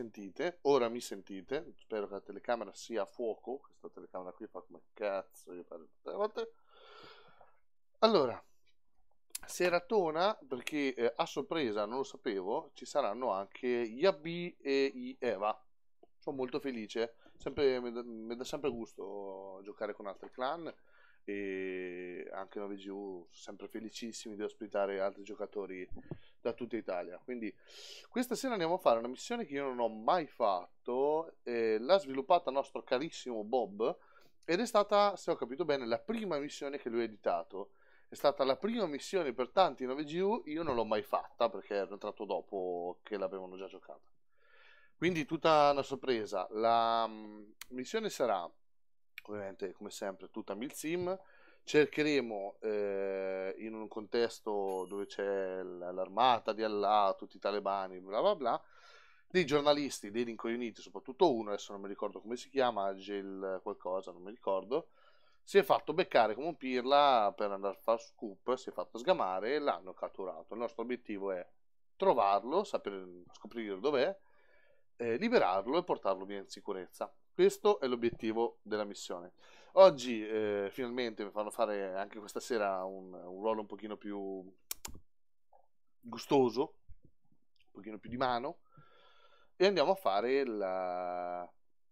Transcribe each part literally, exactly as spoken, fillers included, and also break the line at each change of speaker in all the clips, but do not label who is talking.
sentite, ora mi sentite, spero che la telecamera sia a fuoco, questa telecamera qui fa come cazzo io parlo tutte le volte. Allora, seratona, perché eh, a sorpresa, non lo sapevo, ci saranno anche Yabi e i Eva. Sono molto felice, sempre, mi, dà, mi dà sempre gusto giocare con altri clan e anche nove G U, sempre felicissimi di ospitare altri giocatori da tutta Italia. Quindi questa sera andiamo a fare una missione che io non ho mai fatto, eh, l'ha sviluppata il nostro carissimo Bob ed è stata, se ho capito bene, la prima missione che lui ha editato. È stata la prima missione per tanti nove G U, io non l'ho mai fatta perché ero entrato dopo che l'avevano già giocata. Quindi tutta una sorpresa. La mm, missione sarà, ovviamente, come sempre, tutta milsim. Cercheremo eh, in un contesto dove c'è l- l'armata di Allah, tutti i talebani, bla bla bla, dei giornalisti, dei rincoglioniti, soprattutto uno, adesso non mi ricordo come si chiama, Agil qualcosa, non mi ricordo, si è fatto beccare come un pirla per andare a fare scoop, si è fatto sgamare e l'hanno catturato. Il nostro obiettivo è trovarlo, sapere, scoprire dov'è, eh, liberarlo e portarlo via in sicurezza. Questo è l'obiettivo della missione. Oggi eh, finalmente mi fanno fare anche questa sera un, un ruolo un pochino più gustoso, un pochino più di mano, e andiamo a fare la,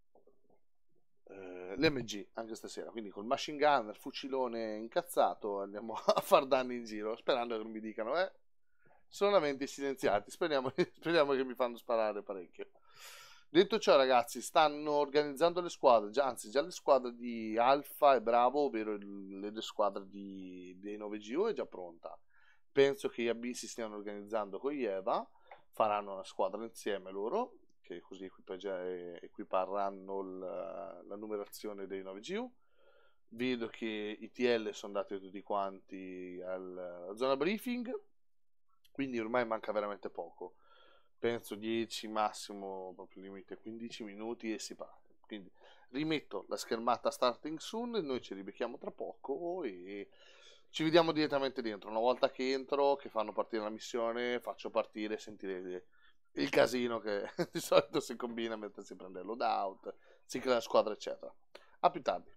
eh, l'M G anche stasera, quindi col machine gun, il fucilone incazzato andiamo a far danni in giro, sperando che non mi dicano eh, solamente silenziati, speriamo, speriamo che mi fanno sparare parecchio. Detto ciò, ragazzi, stanno organizzando le squadre, già, anzi già le squadre di Alfa e Bravo, ovvero il- le due squadre di, dei nove G U è già pronta. Penso che gli A B si stiano organizzando con gli Eva, faranno una squadra insieme loro, che così equipaggia- equiparranno la, la numerazione dei nove G U. Vedo che i T L sono andati tutti quanti al- alla zona briefing, quindi ormai manca veramente poco. Penso dieci, massimo, proprio limite quindici minuti e si parte. Quindi rimetto la schermata starting soon, noi ci ribecchiamo tra poco e ci vediamo direttamente dentro. Una volta che entro, che fanno partire la missione, faccio partire e sentire il casino che di solito si combina mentre si prende il loadout, si crea la squadra, eccetera. A più tardi.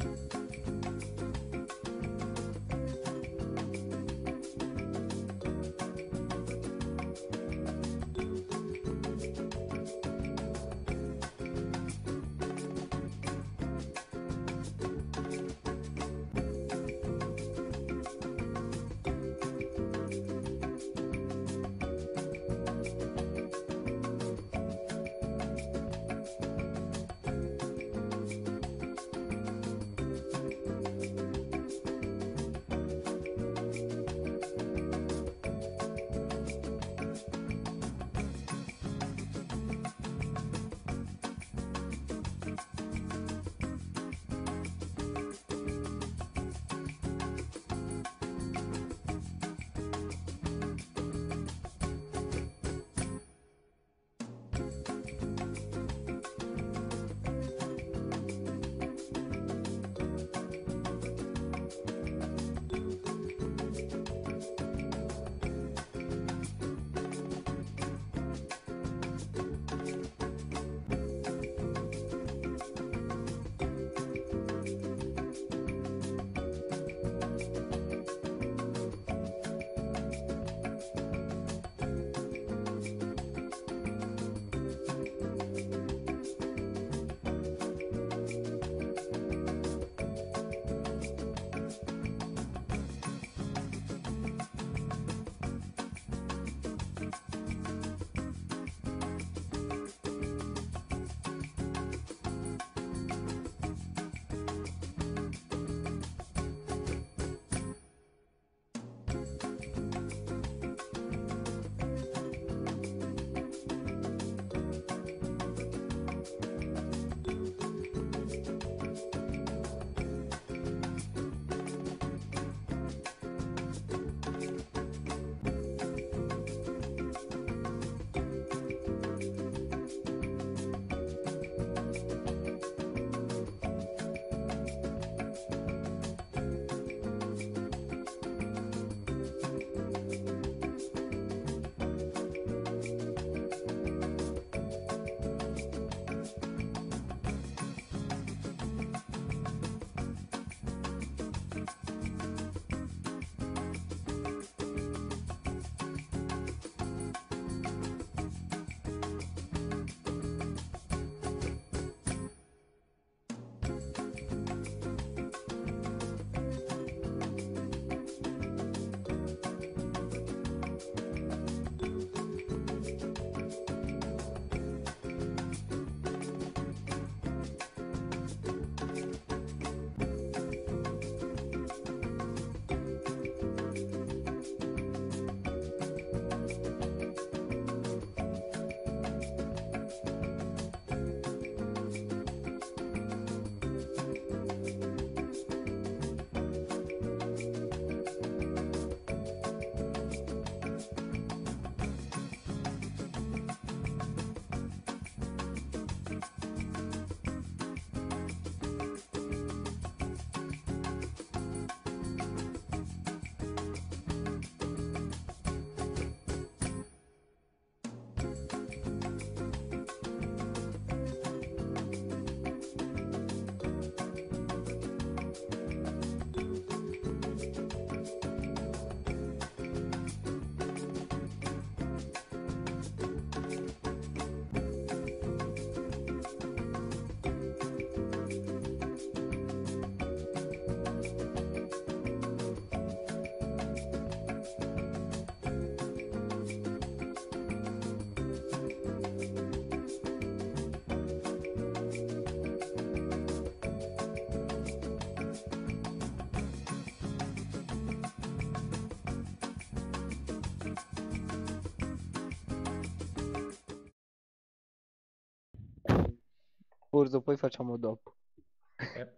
Urso, poi facciamo dopo.
Eh.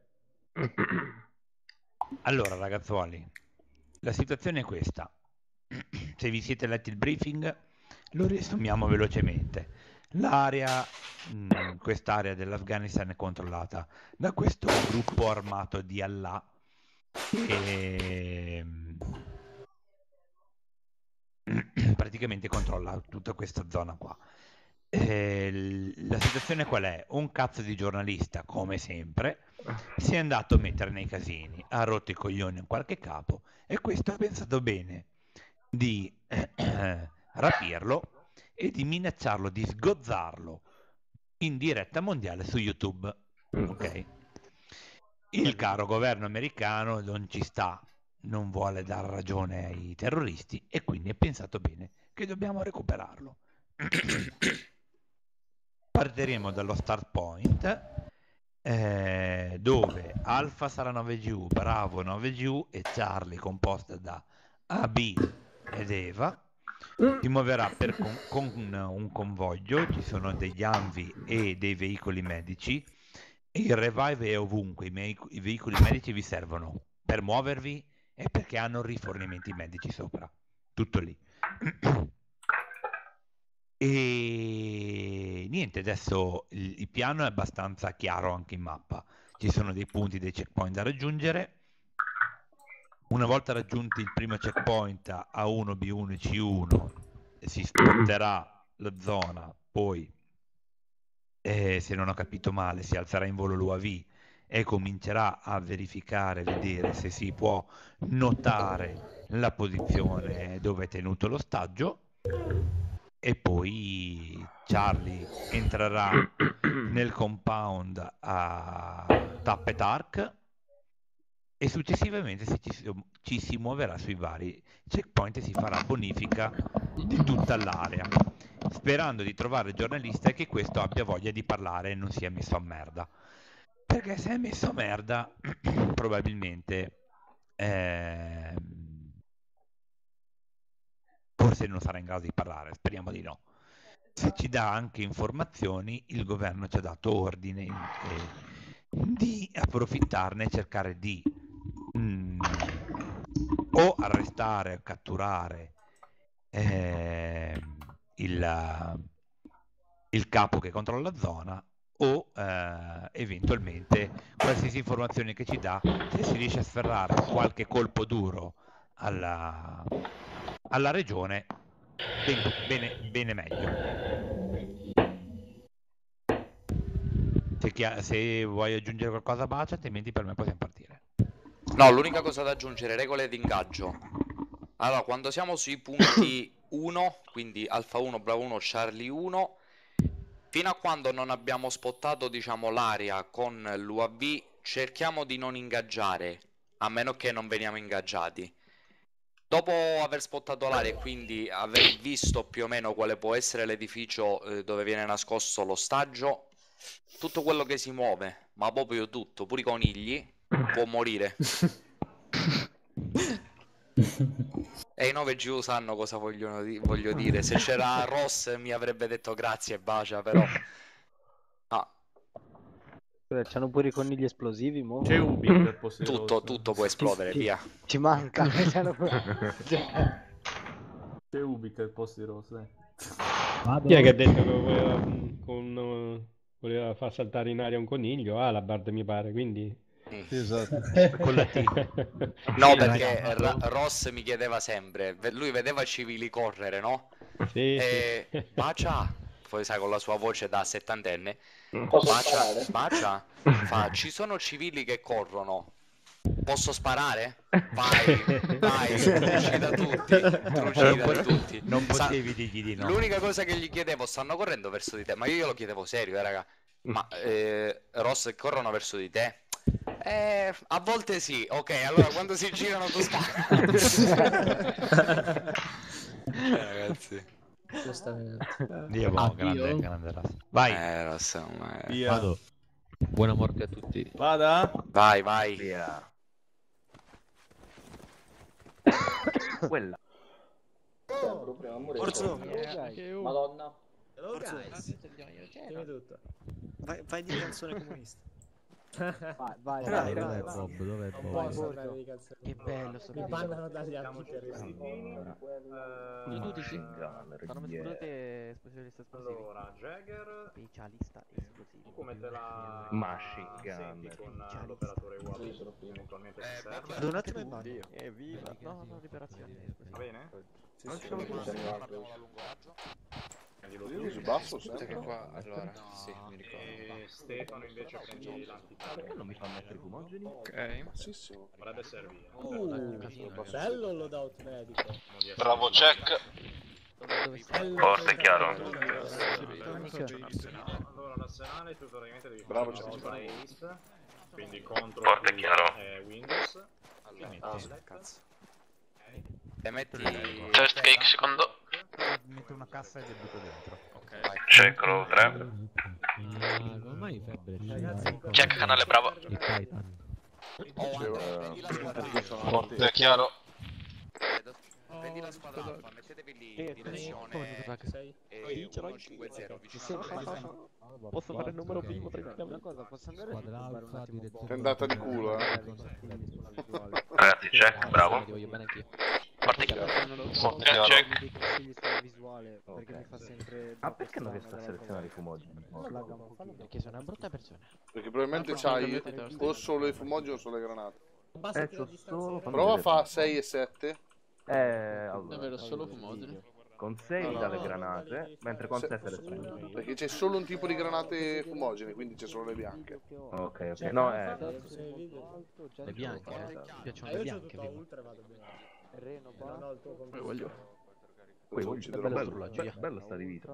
Allora, ragazzuoli, la situazione è questa. Se vi siete letti il briefing, lo riassumiamo velocemente. L'area, mh, quest'area dell'Afghanistan è controllata da questo gruppo armato di Allah che praticamente controlla tutta questa zona qua. Eh, la situazione qual è? Un cazzo di giornalista, come sempre, si è andato a mettere nei casini, ha rotto i coglioni in qualche capo e questo ha pensato bene di eh, rapirlo e di minacciarlo di sgozzarlo in diretta mondiale su YouTube. Ok? Il caro governo americano non ci sta, non vuole dar ragione ai terroristi e quindi è pensato bene che dobbiamo recuperarlo. Partiremo dallo start point eh, dove Alfa sarà nove G U, Bravo nove G U e Charlie composta da A B ed Eva si muoverà per con, con un convoglio, ci sono degli Anvi e dei veicoli medici. Il revive è ovunque, i, me- i veicoli medici vi servono per muovervi e perché hanno rifornimenti medici sopra, tutto lì. E niente, adesso il, il piano è abbastanza chiaro anche in mappa, ci sono dei punti, dei checkpoint da raggiungere. Una volta raggiunti il primo checkpoint A uno, B uno e C uno si spotterà la zona, poi eh, se non ho capito male si alzerà in volo l'U A V e comincerà a verificare, vedere se si può notare la posizione dove è tenuto l'ostaggio e poi Charlie entrerà nel compound a Tappet Arc e successivamente si- ci, si- ci si muoverà sui vari checkpoint e si farà bonifica di tutta l'area, sperando di trovare il giornalista e che questo abbia voglia di parlare e non sia messo a merda. Perché se è messo a merda, probabilmente ehm, forse non sarà in grado di parlare, speriamo di no. Se ci dà anche informazioni, il governo ci ha dato ordine eh, di approfittarne e cercare di mm, o arrestare o catturare eh, il, il capo che controlla la zona o eh, eventualmente qualsiasi informazione che ci dà, se si riesce a sferrare qualche colpo duro alla, alla regione, ben, bene, bene meglio. Se, chi- se vuoi aggiungere qualcosa, bacia, altrimenti per me possiamo partire.
No, l'unica cosa da aggiungere, regole di ingaggio. Allora, quando siamo sui punti uno, quindi Alfa uno, Bravo uno, Charlie uno, fino a quando non abbiamo spottato, diciamo, l'area con l'U A V, cerchiamo di non ingaggiare, a meno che non veniamo ingaggiati. Dopo aver spottato l'area e quindi aver visto più o meno quale può essere l'edificio eh, dove viene nascosto l'ostaggio, tutto quello che si muove, ma proprio tutto, pure i conigli, può morire. E i nove G U sanno cosa vogliono di- voglio dire. Se c'era Ross mi avrebbe detto grazie, bacia, però... Ah,
C'hanno pure i conigli esplosivi, mo?
C'è Ubi per posto di
tutto,
rosso.
tutto può esplodere,
Ci-
via.
Ci manca. C'hanno pure- cioè,
C'è Ubi al posto di rosso, dai.
Chi è che ha detto che voleva, con, uh, voleva far saltare in aria un coniglio? Ah, la Bard mi pare, quindi...
Mm.
Esatto.
Con la T.
No,
Sì,
perché
dai.
Ra- Ross mi chiedeva sempre, ve- lui vedeva civili correre, no?
Sì,
E
sì.
bacia, poi sai con la sua voce da settantenne,
Posso
bacia,
sparare?
bacia, fa, ci sono civili che corrono, posso sparare? Vai, vai, trucida tutti, trucida tutti.
Non
Sa-
potevi dirgli di no.
L'unica cosa che gli chiedevo, stanno correndo verso di te, ma io glielo chiedevo serio, eh, raga, ma eh, Ross corrono verso di te? Eh, a volte sì, ok, allora quando si girano tu spari. eh, ragazzi.
Giustamente.
Dio,
Ah,
grande,
io?
grande Ross. Vai.
Eh, Ross, ma è-
Via.
Vado. Buona morte a tutti.
Vada.
Vai, vai.
Via. Quella.
Sembro prima a morire.
Orso.
Madonna.
Hello guys. Dimmi tutto. Vai, vai di canzone comunista.
vai, vai,
Dai,
vai,
dai,
vai.
Bob? Dov'è
Non
Bob?
puoi parlare di canzone.
Che bello sto
Mi
video.
bannano dagli altri territori.
Tu dici?
Stanno esplodete esplosivista esplosivi.
Allora, Jagger,
Specialista esplosivo.
tu come te la
Machine
senti
gun.
con l'operatore uguale?
Sì, sono primo.
Eventualmente se
Eh,
serve.
Ad un attimo in bagno.
Evviva. No, no, liberazione.
Va bene?
Sì, sì, non c'è
Guardiamo
altro.
la lungo raggio.
Io uso basso
Aspetta
sempre.
che qua, allora, sì, mi ricordo.
E Stefano invece prendi l'antitato.
Perché non mi fa mettere i fumogeni?
Ok.
Bassissimo.
Dovrebbe servire.
Uh, bello loadout medico.
Bravo, check.
Forte
è chiaro.
Allora l'arsenale tu praticamente devi fare
Bravo,
una
c'è
cosa
scritto.
ace, quindi contro
Forte e
il,
chiaro.
eh, Windows.
Allora,
Select.
cazzo. E metti...
Test cake secondo.
Metto una cassa e debito dentro.
Ok.
Check row tre.
Ah, come mai febbre?
Check canale bravo.
Il Titan.
Oh, Andrea, prendi la squadra alfa.
Forte è chiaro.
Prendi la squadra alfa, mettetevi lì
Eh,
in direzione
sei?
e uno cinque zero vicino a
Posso fare il numero
Ok.
primo tranquillamente? Una cosa, posso andare
Squadra
a fare un
alfa,
attimo
direttore.
È andata di culo, eh.
Ragazzi, check, bravo.
Ti voglio bene anch'io.
Forte è chiaro. Forte è
Darmi
check.
dei consigli sulla visuale, perché mi fa sempre...
Ah, perché non riesco a selezionare i fumogeni?
Flagga un pochino. Perché sono una brutta persona.
Perché probabilmente c'hai o solo i fumogeni o solo le granate.
Eh, c'ho solo... fammi
Prova a
vedere.
fa sei e sette.
Eh, allora.
Davvero solo fumogeni?
Con sei
No, no,
dalle
no.
granate, mentre con
Se-
te seleziono.
Perché c'è solo un tipo di granate fumogene, quindi c'è solo le bianche.
Ok, ok. No, eh.
Le bianche, eh. Mi piacciono le bianche. Reno qua. Non ho il tuo
Poi voglio...
Poi,
Non
bello,
ucciderò
bello,
bello.
bello, be- bello sta divisa.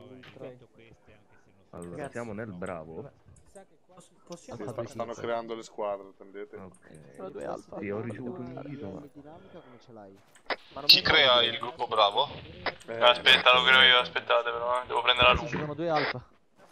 Allora, siamo nel bravo.
Sì, sta- stanno creando le squadre, attendete.
Sono due alfa.
Sì, ho ricevuto un invito, ma...
Dinamica come ce l'hai?
Chi crea il gruppo bravo?
Eh,
Aspetta, lo creo io, aspettate però, eh. Devo prendere la
Sì, ci
luce.
sono due alfa.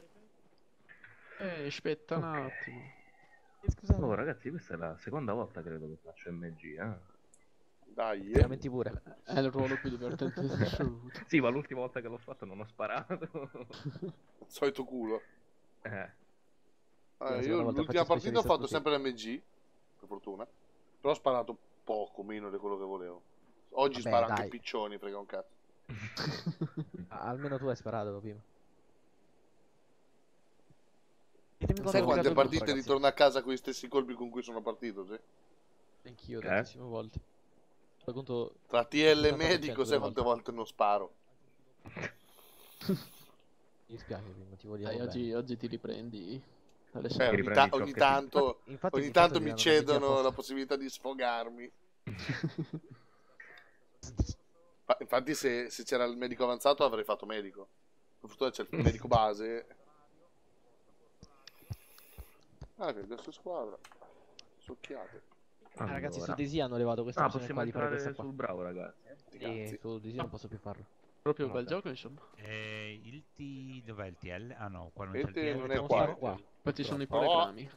Eh, aspetta un attimo.
Scusate.
Oh, ragazzi, questa è la seconda volta credo che faccio M G, eh.
Dai, eh.
Veramente pure.
È il ruolo più divertente di assoluto.
Sì, ma l'ultima volta che l'ho fatto non ho sparato.
Solito culo.
Eh.
Ah,
La
io
seconda volta
l'ultima
faccio
partita ho fatto
specialista
sempre l'M G, per fortuna. Però ho sparato poco, meno di quello che volevo. Oggi
Vabbè,
sparo
dai.
anche piccioni, frega un cazzo.
Ah, almeno tu hai sparato prima.
Sai quante partite ritorno a casa con gli stessi colpi con cui sono partito, sì?
Anch'io
Eh?
tantissime volte. Fai conto...
Tra T L e
settanta per
medico,
cento
sai
delle
quante
volte.
volte non sparo?
Mi dispiace, prima ti volevo
Dai,
bene.
oggi, oggi ti riprendi. Dalle
Eh,
sei.
ogni,
riprendi
ta-
ciò
ogni
che-
tanto,
Infatti- infatti
ogni
ogni
tanto
tanto
mi
ti danno una
cedono
media
la possibilità di sfogarmi.
posta.
Ma infatti se, se c'era il medico avanzato avrei fatto medico. Per fortuna c'è il medico base. Ah, che adesso squadra. Succhiate.
Ah, ragazzi, su
Allora.
Daisy hanno levato questa
Ah,
opzione
possiamo
qua di fare
entrare
questa qua.
sul bravo, ragazzi.
Sti
E
cazzi.
su Daisy non posso più farlo.
Proprio un bel gioco, insomma.
Eh, il T... dov'è il T L? Ah no, qua non
Il
c'è il
T
T L.
non è
Possiamo
qua.
stare qua.
Poi ci sono i
Oh.
poligrammi.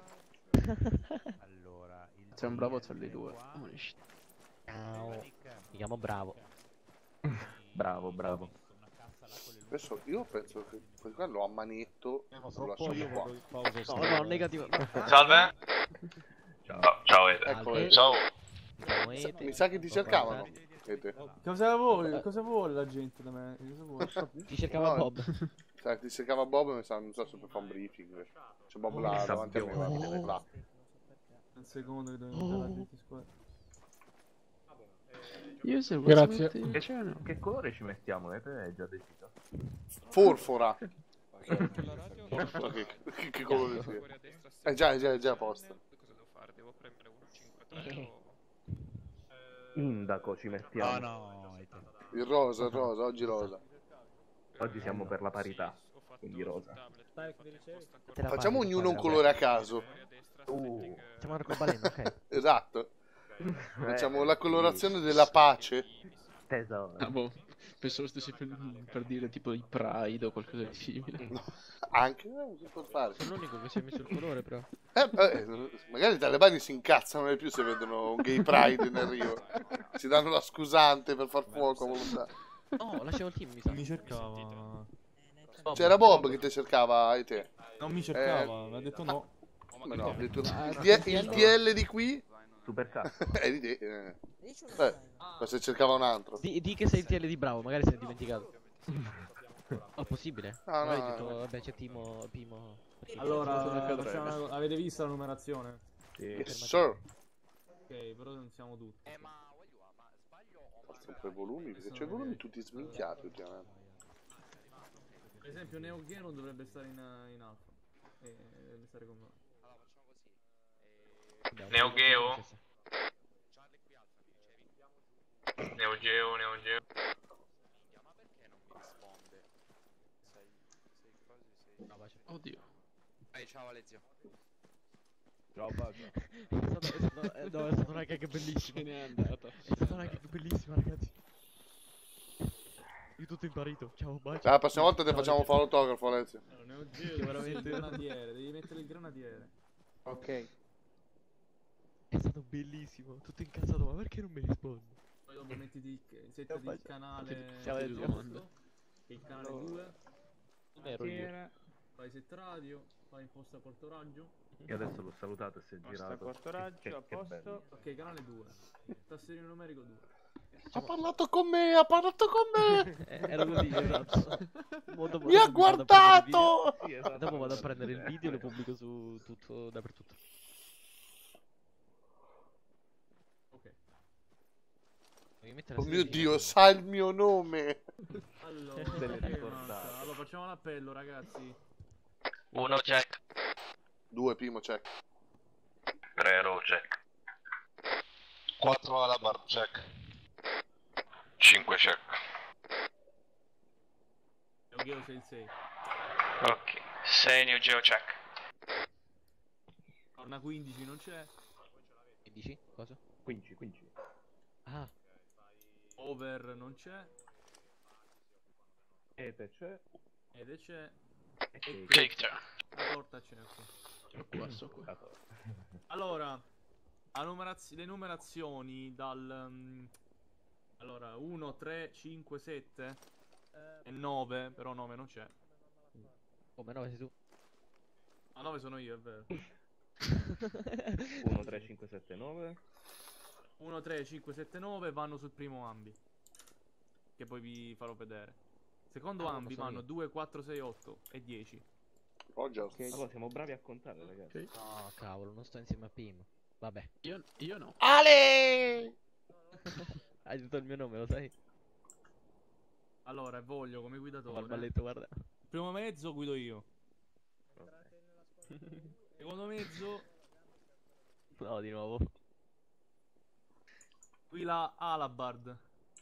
Allora, il
C'è un
T
bravo
L
tra le due.
qua.
Oh, shit.
Ciao. Mi chiamo Bravo.
Bravo, bravo.
Una cassa là con le luci.
Adesso io penso che per quello a manetto lo lasciamo qua.
No, no, negativo.
Salve.
Ciao.
Ciao, Ede.
Eccolo.
Ciao.
Siamo Ete.
Mi sa che ti cercavano. Ete.
Cosa vuole? Cosa vuole la gente da me? Cosa vuole?
Ti cercava
No.
Bob.
Sai, ti cercava Bob e mi sa, non so se per fare un briefing. C'è Bob là
Chissà
davanti a me.
Bob.
guarda, là.
Un secondo che devo mettere la gente in squadra.
User,
Grazie.
Che, che colore ci mettiamo? Avete già deciso?
Forfora. Non so che, che, che colore sia. Eh già, è già, è già a posto.
Cosa devo fare? Devo premere uno cinque tre o...
Indaco ci mettiamo.
Oh no, è te.
Il rosa, il rosa, oggi rosa.
Oggi siamo per la parità, quindi rosa.
Te la
Facciamo
fai,
ognuno un
padre,
colore a caso.
Uh,
Facciamo l'arcobaleno, ok.
Esatto. Facciamo la colorazione della pace.
tesoro.
Ah, boh. Pensavo stessi per, per dire tipo i Pride o qualcosa di simile.
No, anche eh, si può fare.
Sono l'unico che si è messo il colore, però.
Eh, eh, magari i talebani si incazzano di più se vedono un gay pride in arrivo. Si danno la scusante per far fuoco a volontà.
No, lasciamo il team, mi sa.
Mi cercava.
C'era Bob che ti cercava e te.
Non mi cercava, mi ha detto no.
Ma no, ho detto,
Ah,
il, D- il D L di qui
Super cazzo.
è di te. Eh. Eh, ma se cercava un altro.
Di, di che sei il T L di Bravo, magari se ne è dimenticato. Oh, possibile?
No, no,
Magari
no,
detto,
no.
vabbè, c'è Timo... Pimo...
Allora, facciamo una- avete visto la numerazione?
Sì.
Yes, sir.
Ok, però non siamo tutti.
Eh, ma voglio, ma sbaglio o
Basta un po' i volumi, perché c'è i volumi tutti sminchiati ultimamente.
Per esempio Neo Geo non dovrebbe stare in, in alfa. E dovrebbe stare con noi.
Allora facciamo così.
Neo Geo? Neo Geo, Neo Geo.
Ma perché non mi risponde? Sei, sei quasi sei.
No, oddio.
Ehi, ciao Alezio.
Ciao Bacio. È stata, è stata, eh, no, è stata una gag bellissima.
Se n'è andata.
È stata una gag bellissima, ragazzi. Io tutto imparito. Ciao Bacio.
La prossima volta ti
Ciao,
facciamo
Alezio.
fare l'autografo, Alezio.
Allora, Neo Geo veramente il granadiere, devi mettere il granadiere.
Ok.
È stato bellissimo. Tutto incazzato, ma perché non mi rispondi?
Poi dopo mettiti settati il canale
Ciao, Alezio.
giusto, il canale due,
Non ero io.
fai set radio, fai imposta corto raggio.
Io adesso l'ho salutato e si è
Basta
girato.
corto raggio,
Che-
a
che bello.
posto.
Ok, canale due, tasserino numerico due.
Ha parlato con me, ha parlato con me.
Eh, Era così, esatto. Mo dopo-
Mi ha
dopo vado a prendere il video.
guardato.
Sì, esatto.
Dopo vado a prendere il video e lo pubblico su tutto, dappertutto.
Ok.
Devi mettere
Oh
la
mio
sigla.
Dio, sa il mio nome.
Allora,
Se l'è
che
ricordato.
manca? Allora facciamo un appello ragazzi.
Uno check.
Due, primo check.
Tre row check. Quattro alabar check. Cinque check.
Neo Geo sei il sei.
Ok. sei Neo Geo check.
Torna quindici non c'è.
quindici? Cosa?
quindici, quindici.
Ah,
Over non c'è.
Ete c'è.
Ed c'è.
E
E
Cake c'è.
la torta c'è. Ok.
Sono qua, sono qua.
Allora, la numeraz- le numerazioni dal mm, allora uno, tre, cinque, sette e nove, però nove non c'è.
come no, sei tu?
A nove sono io, è vero.
uno, tre, cinque, sette, nove.
uno, tre, cinque, sette, nove vanno sul primo ambi, che poi vi farò vedere. Secondo
Ah, lo
ambi
so
vanno
io.
due, quattro, sei, otto e dieci.
Roger.
Allora siamo bravi a contare, ragazzi.
Ok.
No, cavolo, non sto insieme a Pim. Vabbè.
Io, io no.
Ale!
Hai detto il mio nome, lo sai?
Allora, voglio come
Ho al
guidatore.
balletto, guarda.
Il primo mezzo guido io.
Ok.
Secondo mezzo
No, di nuovo.
guida Alabard.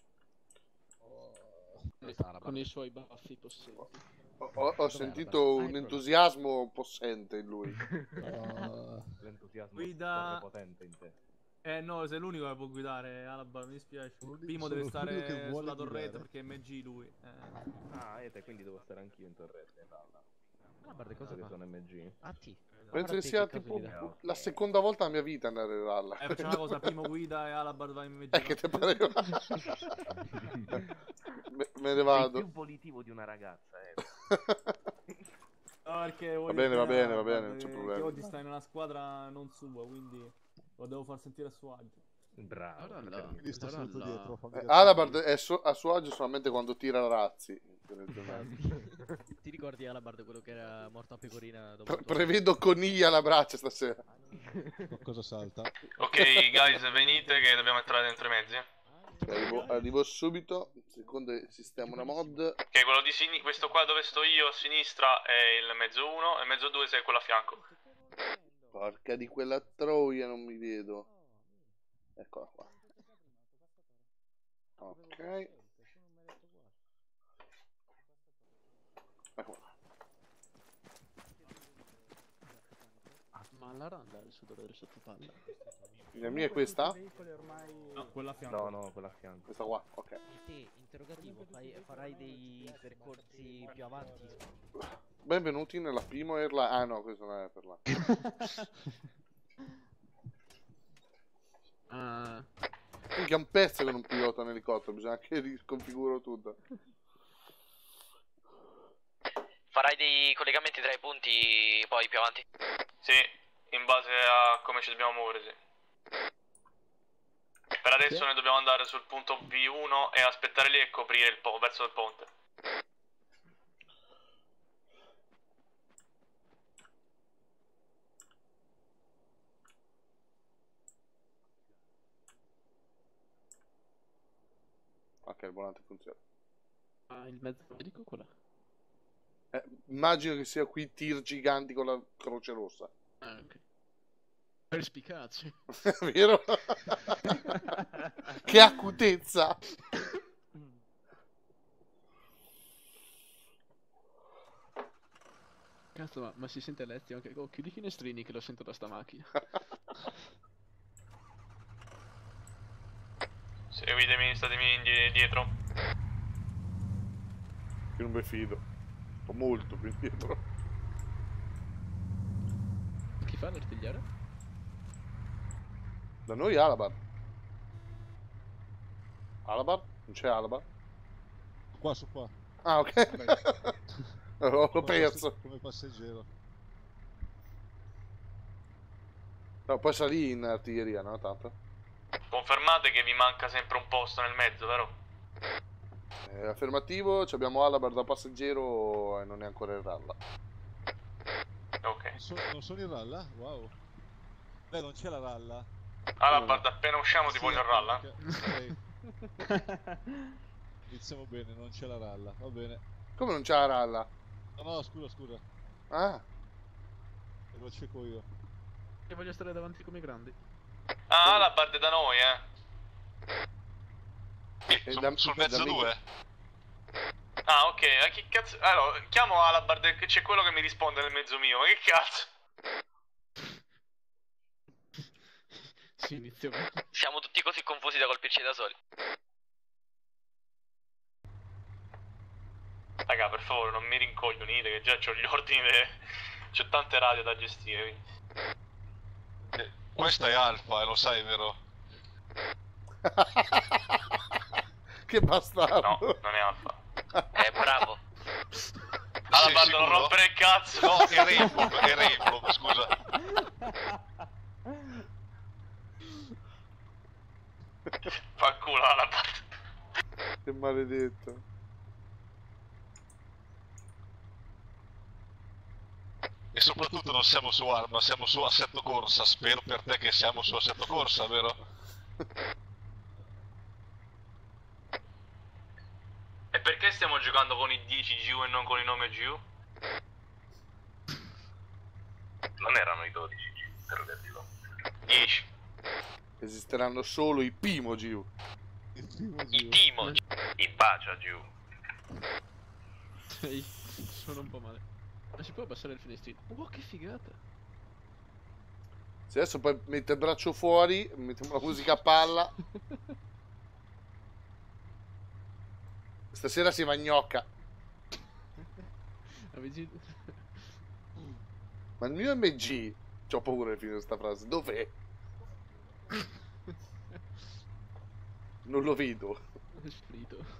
Con i suoi baffi possenti.
Ho, ho- ho sentito un entusiasmo possente in lui.
L'entusiasmo
Guida-
corre potente in te.
Eh no, sei l'unico che può guidare Alabard, mi dispiace. Primo
sono
deve
l'unico
stare
che vuole
sulla torretta
guidare.
perché è M G lui. Eh.
Ah, Ete, quindi devo stare anch'io in torretta in realtà.
Alabard cosa
Perché
fa?
sono M G.
A T.
Penso che sia tipo la seconda volta nella mia vita andare in ralla.
Eh, facciamo una cosa, primo guida e Alabard va in M G.
Eh, che te pareva? me, me ne
Sei
vado.
più volitivo di una ragazza, Ete.
No, perché voglio
bene, va
bene
bene, va
Alabard,
bene, non c'è
eh,
problema.
Che oggi sta in una squadra non sua, quindi lo devo far sentire a suo agio.
Bravo.
Allora là,
Quindi sto
allora
seduto
là.
dietro. fammi
Eh,
capire.
Alabard è so- a suo agio solamente quando tira razzi.
Ti ricordi Alabard, quello che era morto a pecorina dopo
Pre-
il tuo-
prevedo coniglia alla braccia stasera.
Cosa salta?
Ok, guys, venite che dobbiamo entrare dentro i mezzi.
Arrivo, arrivo subito. Secondo sistema una mod.
Ok, quello di sinistra, questo qua dove sto io a sinistra è il mezzo uno e il mezzo due sei quello a fianco.
Porca di quella troia, non mi vedo. Eccola qua. Ok. Eccola qua.
Ma la randa è il sudore sotto palla.
La mia è questa?
No, quella a fianco.
No, no, quella a fianco.
Questa qua, ok.
E te, interrogativo, fai- farai dei percorsi più avanti?
Benvenuti nella prima Airline. Ah no, questo non è per là.
Ah,
Minchia, un pezzo che non pilota un elicottero, bisogna che riconfiguro tutto.
Farai dei collegamenti tra i punti poi più avanti.
Sì, in base a come ci dobbiamo muovere, sì. Per adesso
Sì.
noi dobbiamo andare sul punto B uno e aspettare lì e coprire il po' verso il ponte.
Ok, il volante funziona.
ah, il mezzo medico qual è?
Eh, immagino che sia qui tir giganti con la croce rossa.
Ah, ok. Perspicace.
Vero? Che acutezza!
Cazzo, ma, ma si sente Lezio anche. Oh, chiudi i finestrini che lo sento da sta macchina.
Seguitemi, statemi indie- dietro.
Io non mi fido. Sto molto più indietro.
Chi fa l'artigliere?
Da noi Alabar. Alabar? Non c'è Alabar?
Qua su qua.
Ah, ok. L'ho
Come
perso.
passe- Come passeggero.
No, poi salì in artiglieria, no? Tanto.
Confermate che vi manca sempre un posto nel mezzo, vero?
Eh, affermativo, ci abbiamo Alabar da passeggero e non è ancora in ralla.
Ok.
Non, so- non sono in ralla? Wow. Beh, non c'è la ralla.
Alabard, appena usciamo ti
Sì,
voglio in ralla.
ok. Iniziamo bene, non c'è la ralla, va bene.
Come non c'è la ralla?
No, no, scusa, scusa.
Ah.
E lo cerco io.
Che voglio stare davanti come i grandi.
Ah, Alabard è da noi, eh.
E da-
sul
da
mezzo
me-
due.
Ah, ok. Ma che cazzo... Allora, chiamo Alabard che c'è quello che mi risponde nel mezzo mio. Ma che cazzo?
Sì, inizio.
Siamo tutti così confusi da colpirci da soli.
Raga, per favore, non mi rincoglionite che già c'ho gli ordini. De... C'ho tante radio da gestire, quindi...
Questa è Alfa, e lo sai, vero?
Che bastardo.
No, non è Alfa.
Eh, bravo.
Alabard, non
sicuro?
rompere il cazzo.
No, è Rainbow, è Rainbow, scusa.
Fa culo Alabard.
Che maledetto.
E soprattutto non siamo su arma, siamo su assetto corsa. Spero per te che siamo su assetto corsa, vero?
E perché stiamo giocando con i dieci G U e non con i nove G U?
Non erano i dodici G, interrogativo.
dieci.
Esisteranno solo i Pimo G U.
I Timo.
I Bacia G U.
Sei. Sono un po' male. Ma si può abbassare il finestrino? Oh, che figata.
Se adesso poi mette il braccio fuori, mettiamo la musica a palla. Stasera si va gnocca.
Avete...
Ma il mio M G, c'ho paura di finire questa frase, dov'è? Non lo vedo.
È sfrito.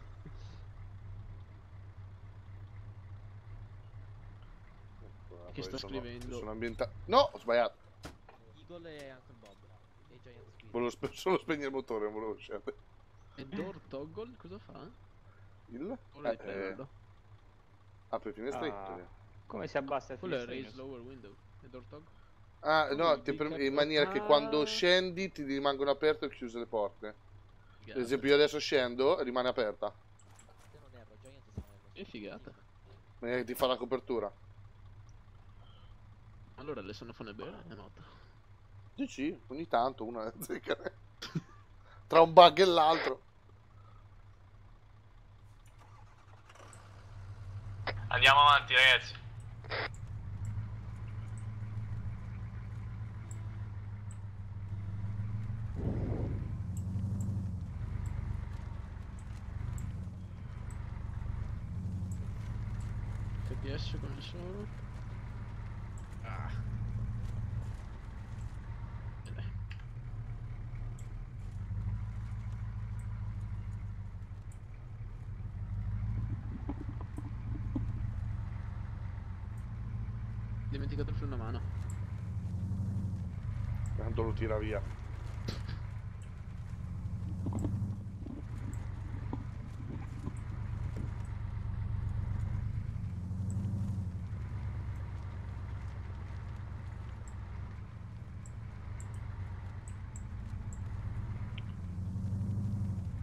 Che sta
sono,
scrivendo?
Sono ambientato. No, ho sbagliato.
Eagle e Uncle Bob. E Giant Squid.
Volevo spe- solo spegnere il motore, non volevo scendere.
E Door Toggle cosa fa?
Il?
Quello di
Eh,
Perlo.
apri il finestrino.
Ah, come si abbassa il
Quello è
finestrino?
Raise Lower Window. E Door Toggle?
Ah,
Come
no,
il
ti
big
per-
cat-
in maniera che
Ah.
quando scendi ti rimangono aperte e chiuse le porte. Ad esempio io adesso scendo e rimane aperta.
Se non erro, Giant sta nel-
Che figata.
E ti fa la copertura.
Allora le sono fanno bene, è nota.
Dici, ogni tanto una tra un bug e l'altro.
Andiamo avanti, ragazzi.
F P S come sono? Ah. Bene. Dimenticato il freno a mano.
Tanto lo tira via.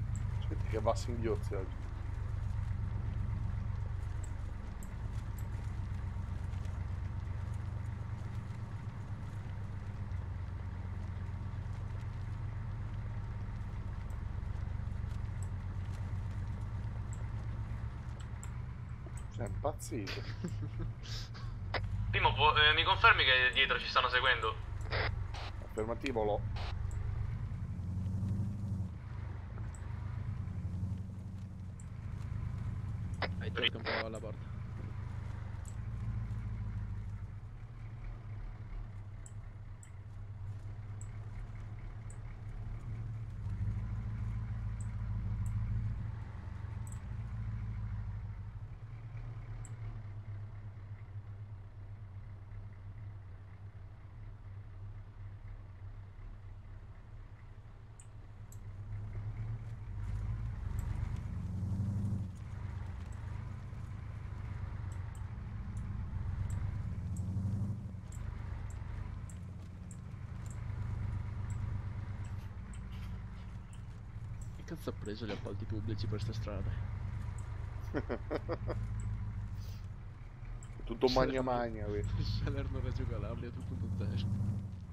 Aspetta che va a singhiozzi oggi. È impazzito.
Primo, può- eh, mi confermi che dietro ci stanno seguendo?
Affermativo, lo.
Hai tocca un po' alla porta. Che cazzo ha preso gli appalti pubblici per sta strada?
Tutto magna magna, qui.
Salerno Reggio Calabria, tutto un zero.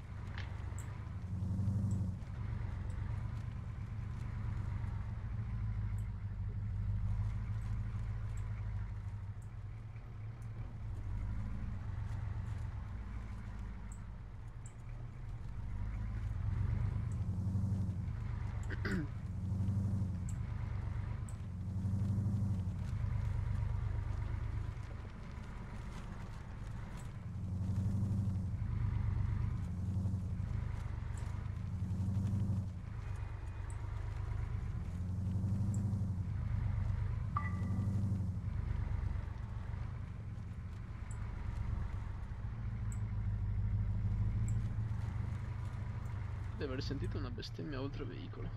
Deve aver sentito una bestemmia oltre veicolo.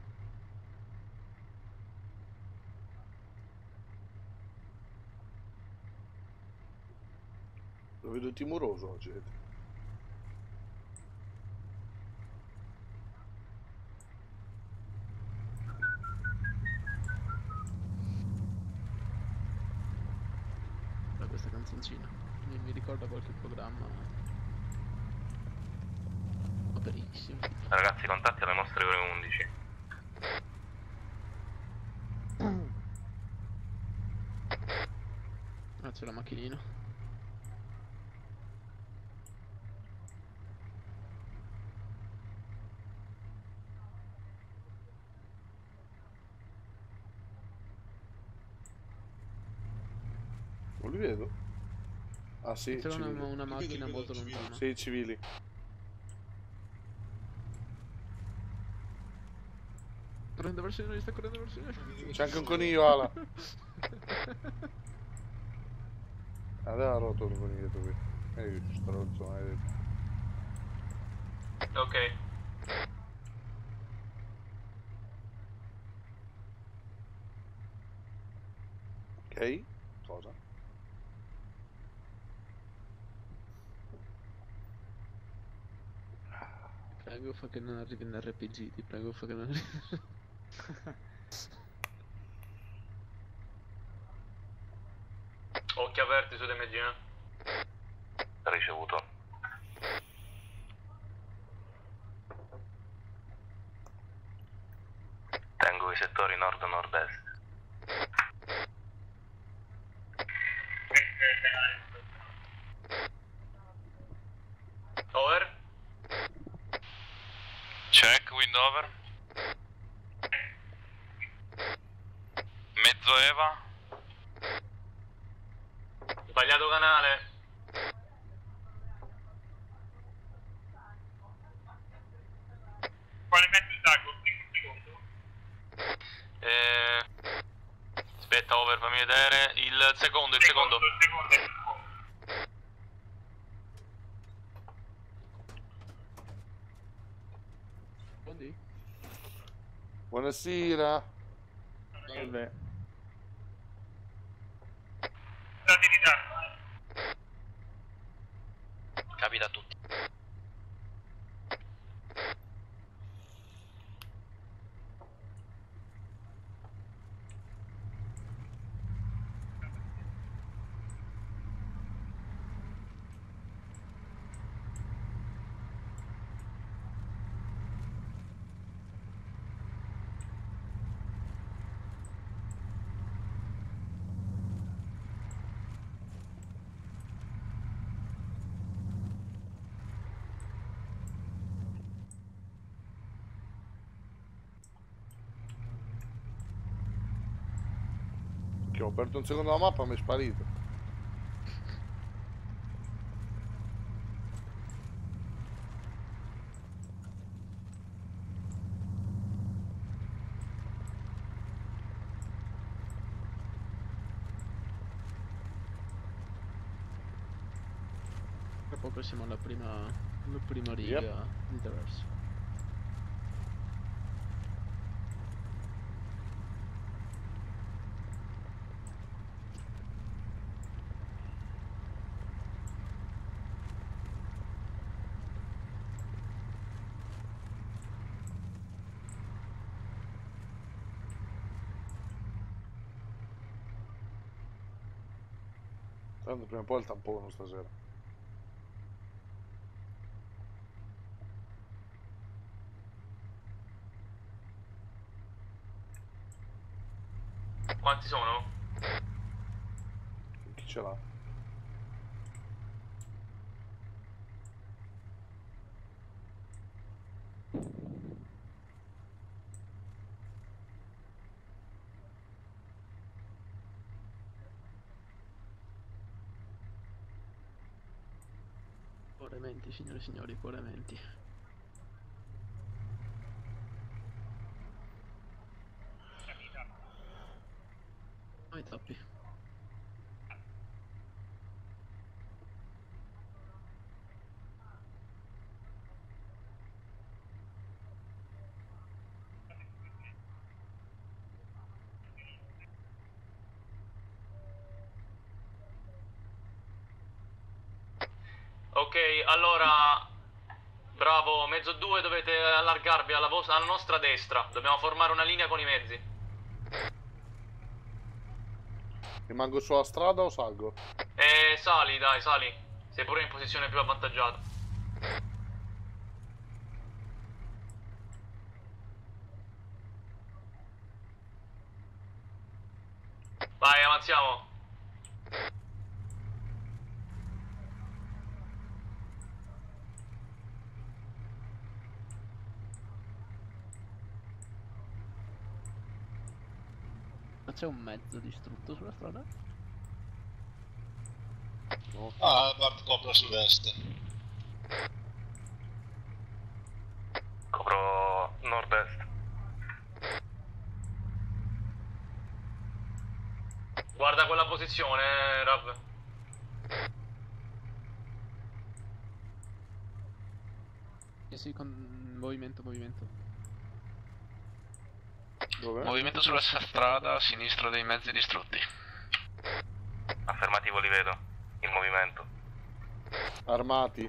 Lo vedo timoroso oggi.
Da questa canzoncina. Mi, mi ricorda qualche programma. Ma benissimo.
Ragazzi, contatti alle nostre ore undici.
Ah, c'è la macchinina.
Non li vedo. Ah sì,
C'era una,
civili.
una macchina molto lontana.
Sì, civili.
Correndo verso di noi, sta correndo verso di noi.
C'è anche un coniglio, Ala. Aveva rotto un coniglio qui. Ehi, stronzo, maledetto.
Ok.
Ok, cosa?
Prego fa che non arrivi in R P G, ti prego fa che non arrivi.
Occhi aperti su D M G, eh?
Ricevuto. Tengo i settori nord-nord-est.
Over.
Check, wind over. Mezzo Eva.
Sbagliato canale.
Quale mezzo Dago? Un secondo.
Eh... Aspetta, over, fammi vedere. Il secondo, il secondo.
Il secondo.
Buondì.
Buonasera.
Salve.
State in ritardo.
Capita a tutti.
Che ho aperto un secondo la mappa e mi è sparito.
Tra poco siamo alla prima, alla prima riga
Yep.
di traverso.
Tanto prima o poi il tampone stasera.
Quanti sono?
Chi ce l'ha?
Cuore menti, signore e signori, cuore menti. Ai tappi.
Ok, allora, bravo, mezzo due, dovete allargarvi alla, vos- alla nostra destra. Dobbiamo formare una linea con i mezzi.
Rimango sulla strada o salgo?
E sali, dai, sali. Sei pure in posizione più avvantaggiata. Vai, avanziamo.
Ma c'è un mezzo distrutto sulla strada?
No.
Ah, Bart copre a sud-est.
Copro nord-est. Guarda quella posizione, Rav.
Sì, sì, con movimento, movimento.
Dove?
Movimento sulla strada a sinistra dei mezzi distrutti. Affermativo, li vedo. In movimento.
Armati.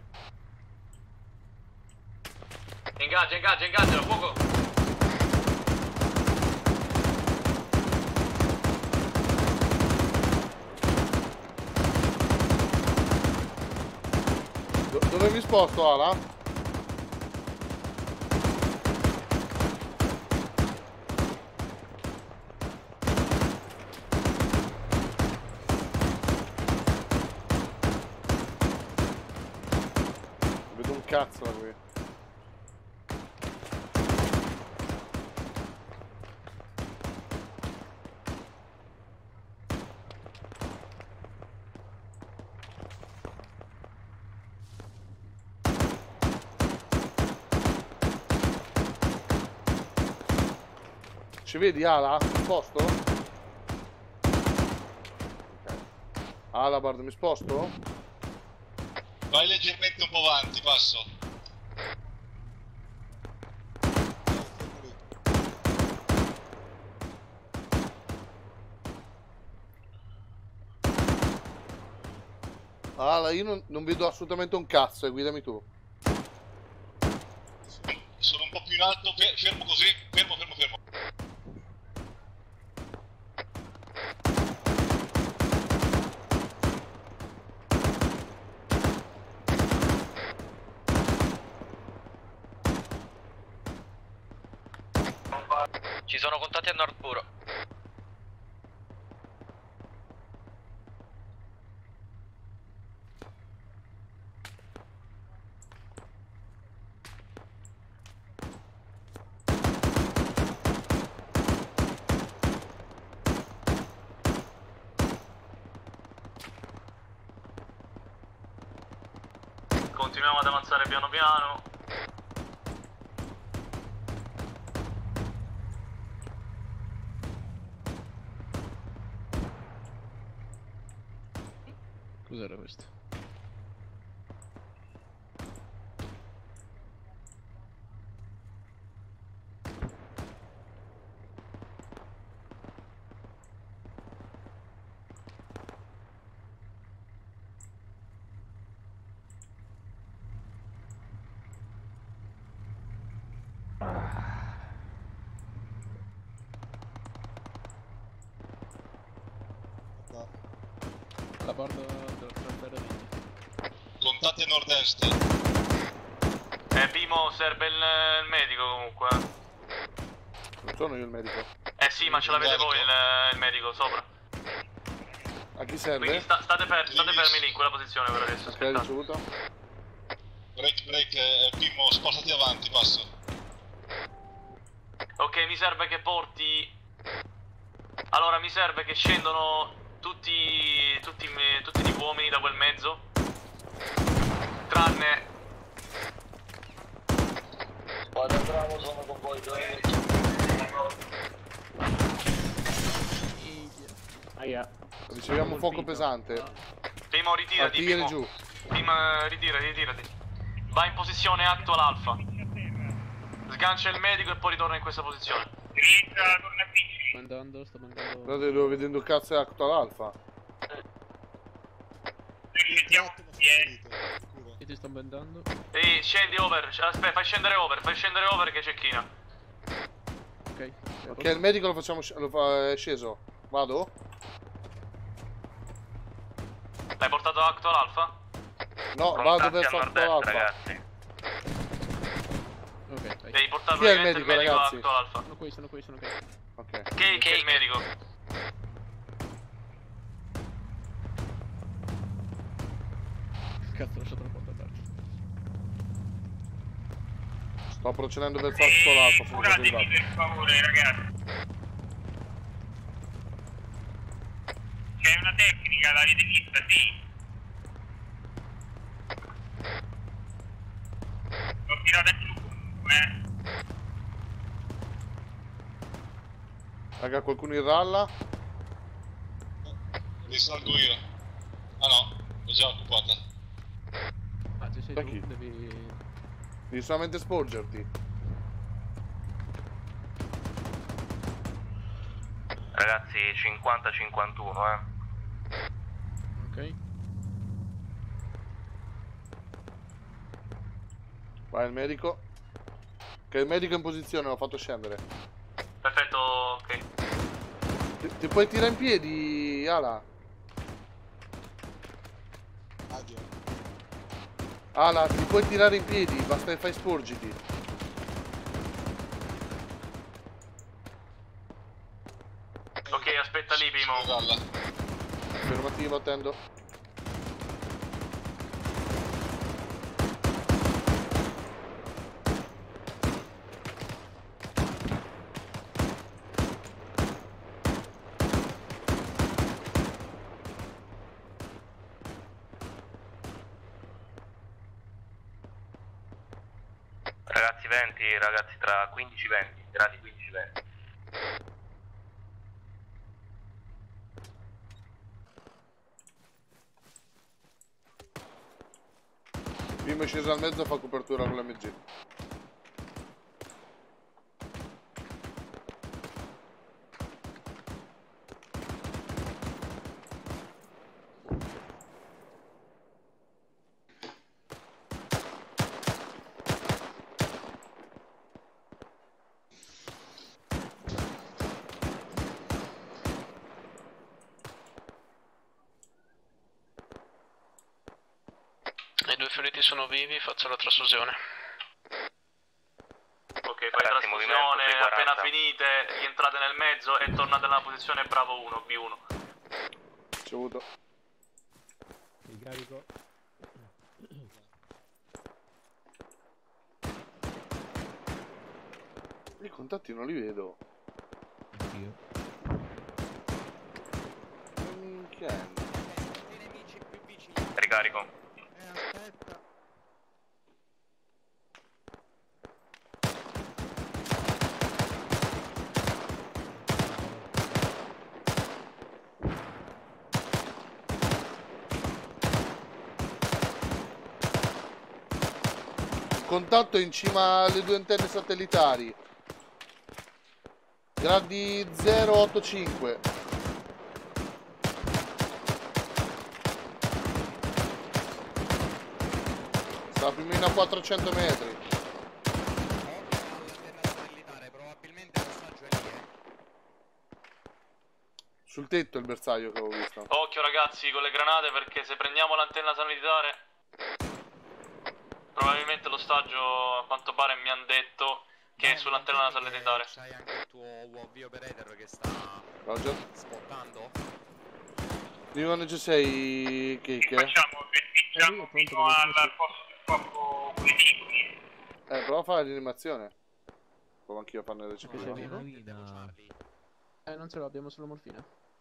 Ingaggia, ingaggia, ingaggia, fuoco!
Do- dove mi sposto, Ala? Vedo un cazzo da qui. Ci vedi, Ala? Mi sposto? Ok. Alabard, mi sposto?
Vai leggermente un po' avanti, passo.
Ala, io non, non vedo assolutamente un cazzo, e guidami tu.
Sono un po' più in alto, fer- fermo così, fermo, fermo, fermo.
Ci sono contatti a nord puro.
continuiamo ad avanzare piano piano.
Cos'era questo? La borda della frontiera di...
Contatti a nord-est.
Eh, Pimo, serve il, il medico comunque.
Non sono io il medico.
Eh sì, ma ce l'avete voi il, il medico sopra.
A chi serve?
Quindi sta, state, fer state fermi lì in quella posizione per adesso.
Ok, ricevuto.
Break, break, eh, Pimmo, spostati avanti, passo.
Ok, mi serve che porti... Allora, mi serve che scendono tutti, tutti, tutti gli uomini da quel mezzo. Tranne...
Vado bravo, sono con voi, dove...
Aia.
Riceviamo fuoco pesante.
Primo, ritirati,
Artigliere
Pimo.
giù.
Prima, ritirati, ritirati. Vai in posizione actual alfa. Sgancia il medico e poi ritorna in questa posizione.
Sto andando, sto mandando...
Guardate, devo vedendo cazzo è Actual Alpha.
Io ti sto bendando.
Ehi, scendi over. Aspetta, fai scendere over, fai scendere over che c'è china.
Ok.
Ok, il medico lo facciamo sc lo fa, è sceso. Vado?
L'hai portato a Actual Alpha?
No, vado verso Actual Alpha.
ragazzi.
Ok, vai.
Devi portare
Chi è il
praticamente
medico,
a
ragazzi?
Actual Alpha.
Sono qui, sono qui, sono qui.
Ok.
Cake è il medico.
Cazzo, ho lasciato la porta aperta.
Sto procedendo verso Actual Alpha. Sono già arrivato.
Per favore, ragazzi. C'è una tecnica, l'avete vista, sì? L'ho tirata giù comunque, eh.
Raga, qualcuno in ralla?
Risalgo io. Ah no, è già occupata.
Ah, ci sei
Da
tu,
chi?
devi...
Devi solamente sporgerti.
Ragazzi, cinquanta cinquantuno, eh.
Ok.
Vai il medico. Ok, il medico è in posizione, l'ho fatto scendere.
Perfetto, ok.
Ti, ti puoi tirare in piedi, Ala? Ala, ti puoi tirare in piedi, basta che fai sporgiti.
Ok, aspetta lì, Primo.
Affermativo, attendo.
Ragazzi venti, ragazzi tra quindici venti, gradi quindici venti.
Primo è sceso al mezzo, fa copertura con l'M G.
I due feriti sono vivi, faccio la trasfusione.
Ok, fai trasfusione, appena finite, rientrate nel mezzo e tornate nella posizione Bravo uno, B uno.
Ricevuto.
Ricarico.
I contatti non li vedo.
Anch'io.
Minchia.
Ricarico.
Contatto in cima alle due antenne satellitari. Gradi zero otto cinque. Sta più o meno a quattrocento metri. Sul tetto il bersaglio che avevo visto.
Occhio ragazzi con le granate, perché se prendiamo l'antenna sanitaria probabilmente l'ostaggio, a quanto pare mi hanno detto che è sull'antenna satellitare.
C'hai anche il tuo U A V operator che sta
Roger.
spottando?
Di quando ci sei, Cake?
Facciamo, festeggiamo fino al posto del corpo quelli.
Eh, prova a fare l'animazione. Provo anch'io a farne il recepimento.
Eh, non ce l'ho, abbiamo solo morfina.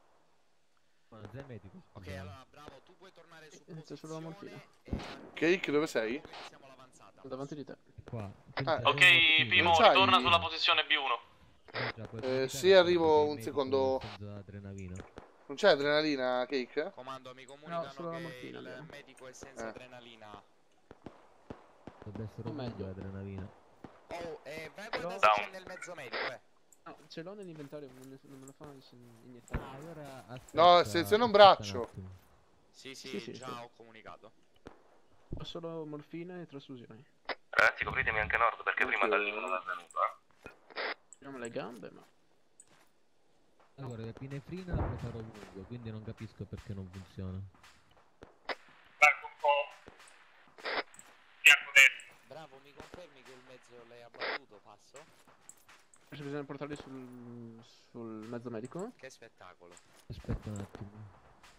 Ok, allora bravo, tu puoi tornare su
Inizio solo la morfina.
Cake, dove sei?
Davanti di te.
Qua.
Ah,
Ok, Pimo,
non c'hai-
ritorna sulla posizione B uno.
Eh, sì, arrivo un secondo. Non c'è adrenalina, Cake?
Comando, mi comunicano
No, solo la
che
morfina
il
abbiamo.
medico è senza
Eh.
adrenalina.
Dovrebbe essere
O meglio.
adrenalina.
Oh, eh, vai a
Però-
guardare se c'è nel mezzo medico, eh.
No, ce l'ho nell'inventario, non me non me lo fa iniettare.
Ah, allora aspetta,
No, seleziona un
aspetta
braccio.
attimo.
Sì, sì,
Sì, sì,
già
sì.
ho comunicato.
Ho solo morfina e trasfusioni.
Ragazzi, copritemi anche nord perché prima
Ok.
da lì non è venuto, eh.
Abbiamo le gambe, ma...
Allora, l'epinefrina lo farò ovunque, quindi non capisco perché non funziona.
Largo un po'. Fianco destro.
Bravo, mi confermi che il mezzo l'hai abbattuto, passo?
Adesso bisogna portarli sul, sul mezzo medico.
Che spettacolo.
Aspetta un attimo.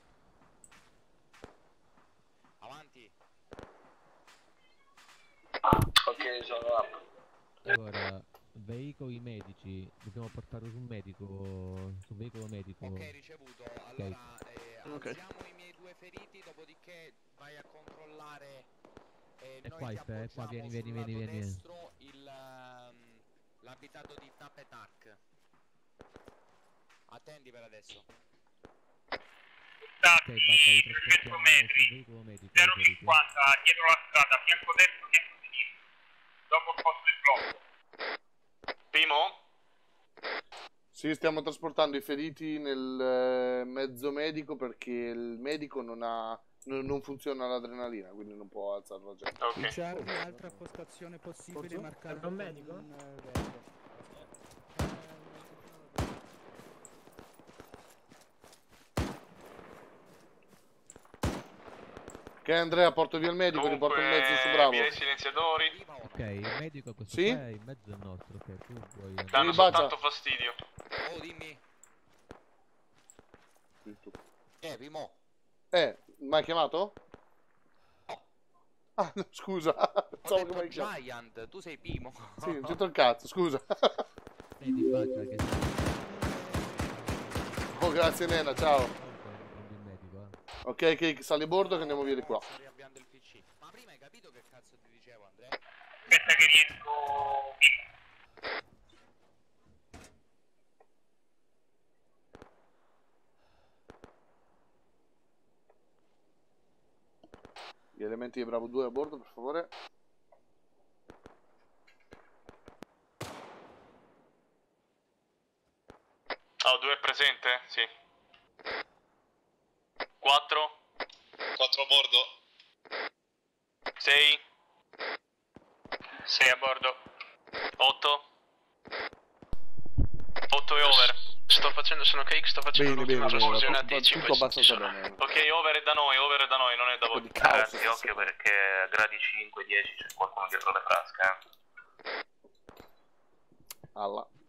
Avanti.
Ok, sono up.
Allora, veicoli medici, dobbiamo portarlo sul medico, sul veicolo medico.
Ok, ricevuto. Allora, eh,
Ok.
alziamo i miei due feriti, dopodiché vai a controllare. Eh,
E
noi
qua,
ti
aspetta, qua,
appoggiamo
vieni,
sul
vieni,
lato
vieni, vieni.
destro il, ehm, l'abitato di Tapetak. Attendi per adesso.
Ok, basta, li trasportiamo
metri.
sul veicolo medico. i
zero
feriti.
cinquanta dietro la strada, fianco destro, fianco sinistro. Dopo il posto del blocco.
Pimo?
Sì, stiamo trasportando i feriti nel eh, mezzo medico perché il medico non ha. Non, non funziona l'adrenalina, quindi non può alzare la gente.
Ok.
Charlie, altra postazione possibile marcata.
È un medico?
con, eh, verde.
Ok, Andrea, porto via il medico, riporto il mezzo su Bravo.
via i silenziatori.
Ok, il medico questo
Sì?
qua è in mezzo al nostro, ok, tu puoi andare.
Danno
Mi bacia.
soltanto fastidio.
Oh, dimmi. Eh, Pimo.
Eh, mi hai chiamato? Ah, no, scusa.
Ho
Pensavo che mi
detto
hai chiamato.
Giant, tu sei Pimo.
Sì, non c'entro il cazzo, scusa.
Vedi, faccia che
Oh, grazie Nena, ciao.
prendi il medico, eh.
Ok, Cake, sali a bordo che andiamo via di qua.
Sto riavviando il P C. Ma prima hai capito che cazzo ti dicevo, Andrea?
Aspetta che riesco.
Gli elementi di Bravo due a bordo, per favore.
Oh, due è presente? Sì. quattro.
quattro a bordo.
sei.
Sei a bordo.
otto. otto e over.
Sto facendo, sono cake, sto facendo
Bene,
l'ultima
bene, bene,
trasfusione a
tutto,
dieci.
tutto
poi
abbastanza
sono-
bene.
Ok, over è da noi, over è da noi, non è da
Un po'
voi.
di caos.
Ragazzi, occhio perché a gradi cinque dieci c'è qualcuno dietro le frasche, eh.
Alla.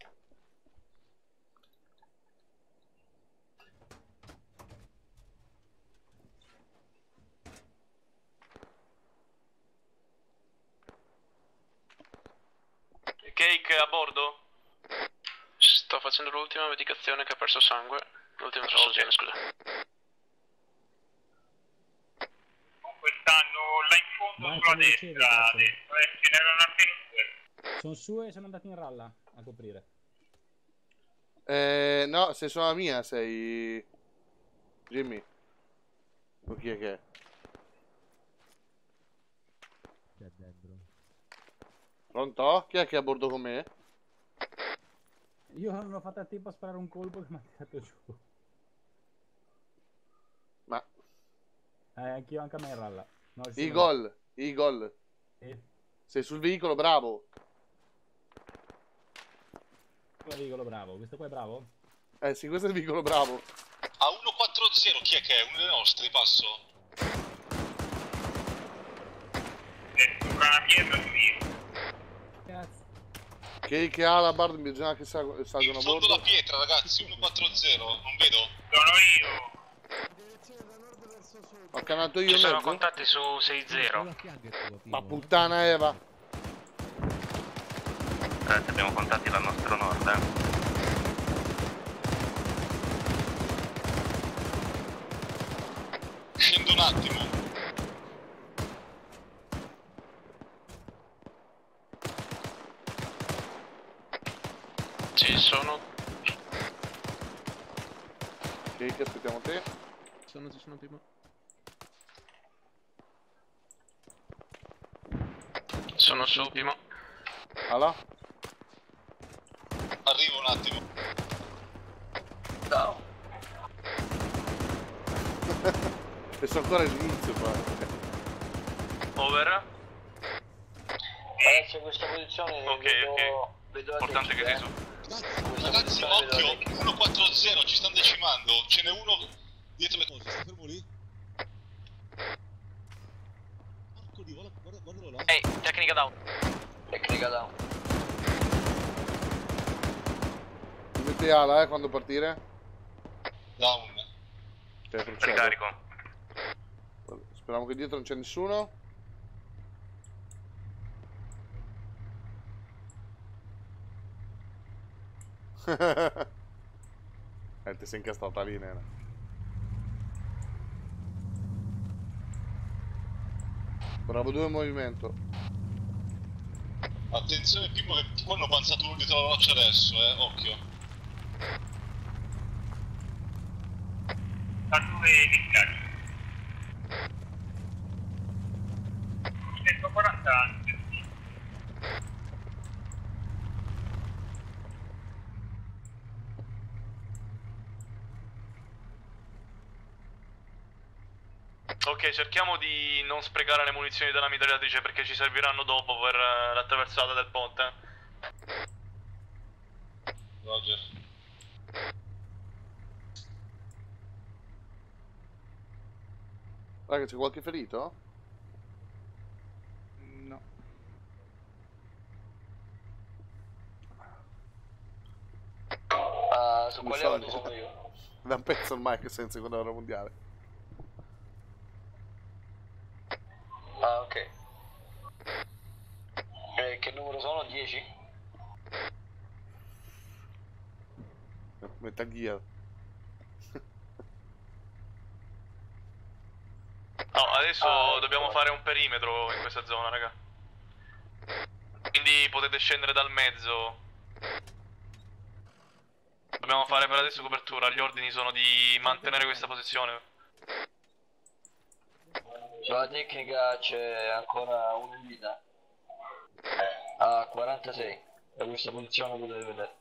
Cake a bordo?
Sto facendo l'ultima medicazione che ha perso sangue. L'ultima trasfusione, scusa.
Comunque stanno là in fondo
Vai,
sulla
come dicevi,
destra.
cazzo.
Adesso, eh, ce n'erano appena due.
Sono su e sono andati in ralla a coprire.
Eh, no, sei sulla mia, sei... Jimmy. O chi è che è?
C'è dentro.
Pronto? Chi è che è a bordo con me?
Io non ho fatto a tempo a sparare un colpo che mi ha tirato giù.
Ma...
Eh, anch'io, anche a me in ralla. No, sì,
Eagle, Eagle.
Sì.
Sei sul veicolo, bravo.
Questo è il veicolo bravo. Questo qua è bravo?
Eh sì, questo è il veicolo bravo.
A uno quattro zero chi è che è? Uno dei nostri, passo.
Sopra una pietra qui.
Cazzo.
Che, che ha la barda bisogna che sal- salgono a
Sotto
bordo.
la pietra, ragazzi, uno quattro zero, non vedo.
Sono io.
Ho cannato io
Ci
in
sono
mezzo?
contatti su sei zero.
Ma puttana Eva.
Ragazzi, abbiamo contatti dal nostro nord, eh.
Scendo un attimo.
Ci sono.
Ok, che aspettiamo te.
Sono, ci sono prima.
Sono su, Pimo.
Allora?
Arrivo un attimo.
No.
E sono ancora all'inizio qua.
Over.
Ragazzi, questa posizione.
Ok,
vedo,
ok.
Vedo
Importante che sei su.
Ragazzi, occhio, uno quattro zero, ci stanno decimando. Ce n'è uno dietro le cose. Sta fermo lì? Porco di, guarda, guarda, guardalo là.
Ehi, tecnica down.
Tecnica down.
Ti metti ala, eh, quando partire?
Down.
Ok, procedo.
Ricarico.
Speriamo che dietro non c'è nessuno. Eh, ti sei incastrata lì, nena. Bravo due in movimento.
Attenzione, Pippo, che qua hanno avanzato uno dietro la roccia adesso, eh, occhio.
Da dove iniziare? centoquaranta anni.
Ok, cerchiamo di non sprecare le munizioni della mitragliatrice perché ci serviranno dopo per eh, l'attraversata del ponte.
Roger.
Raga, c'è qualche ferito?
No.
Uh, su
Mi
quale
so-
ordine sono io?
Da un pezzo ormai che sei in seconda guerra mondiale.
Ah, ok. Eh, che numero sono? dieci?
Metal Gear.
No, adesso
Ah,
dobbiamo
ecco.
fare un perimetro in questa zona, raga. Quindi potete scendere dal mezzo. Dobbiamo fare per adesso copertura. Gli ordini sono di mantenere questa posizione.
Sulla tecnica c'è ancora uno in vita. A quarantasei. Da questa posizione potete vedere.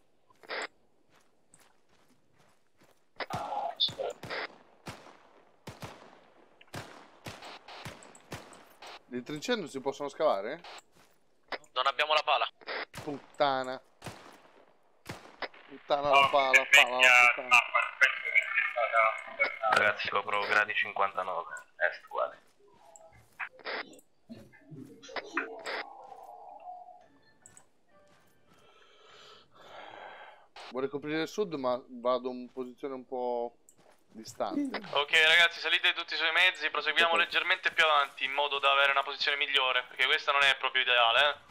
Le trincee non si possono scavare?
Non abbiamo la pala.
Puttana. Puttana la pala, pala la puttana.
Ragazzi, copro gradi cinquantanove. Est uguale.
Vorrei coprire il sud, ma vado in posizione un po' distante.
Ok ragazzi, salite tutti sui mezzi, proseguiamo
Ok.
leggermente più avanti in modo da avere una posizione migliore, perché questa non è proprio ideale, eh.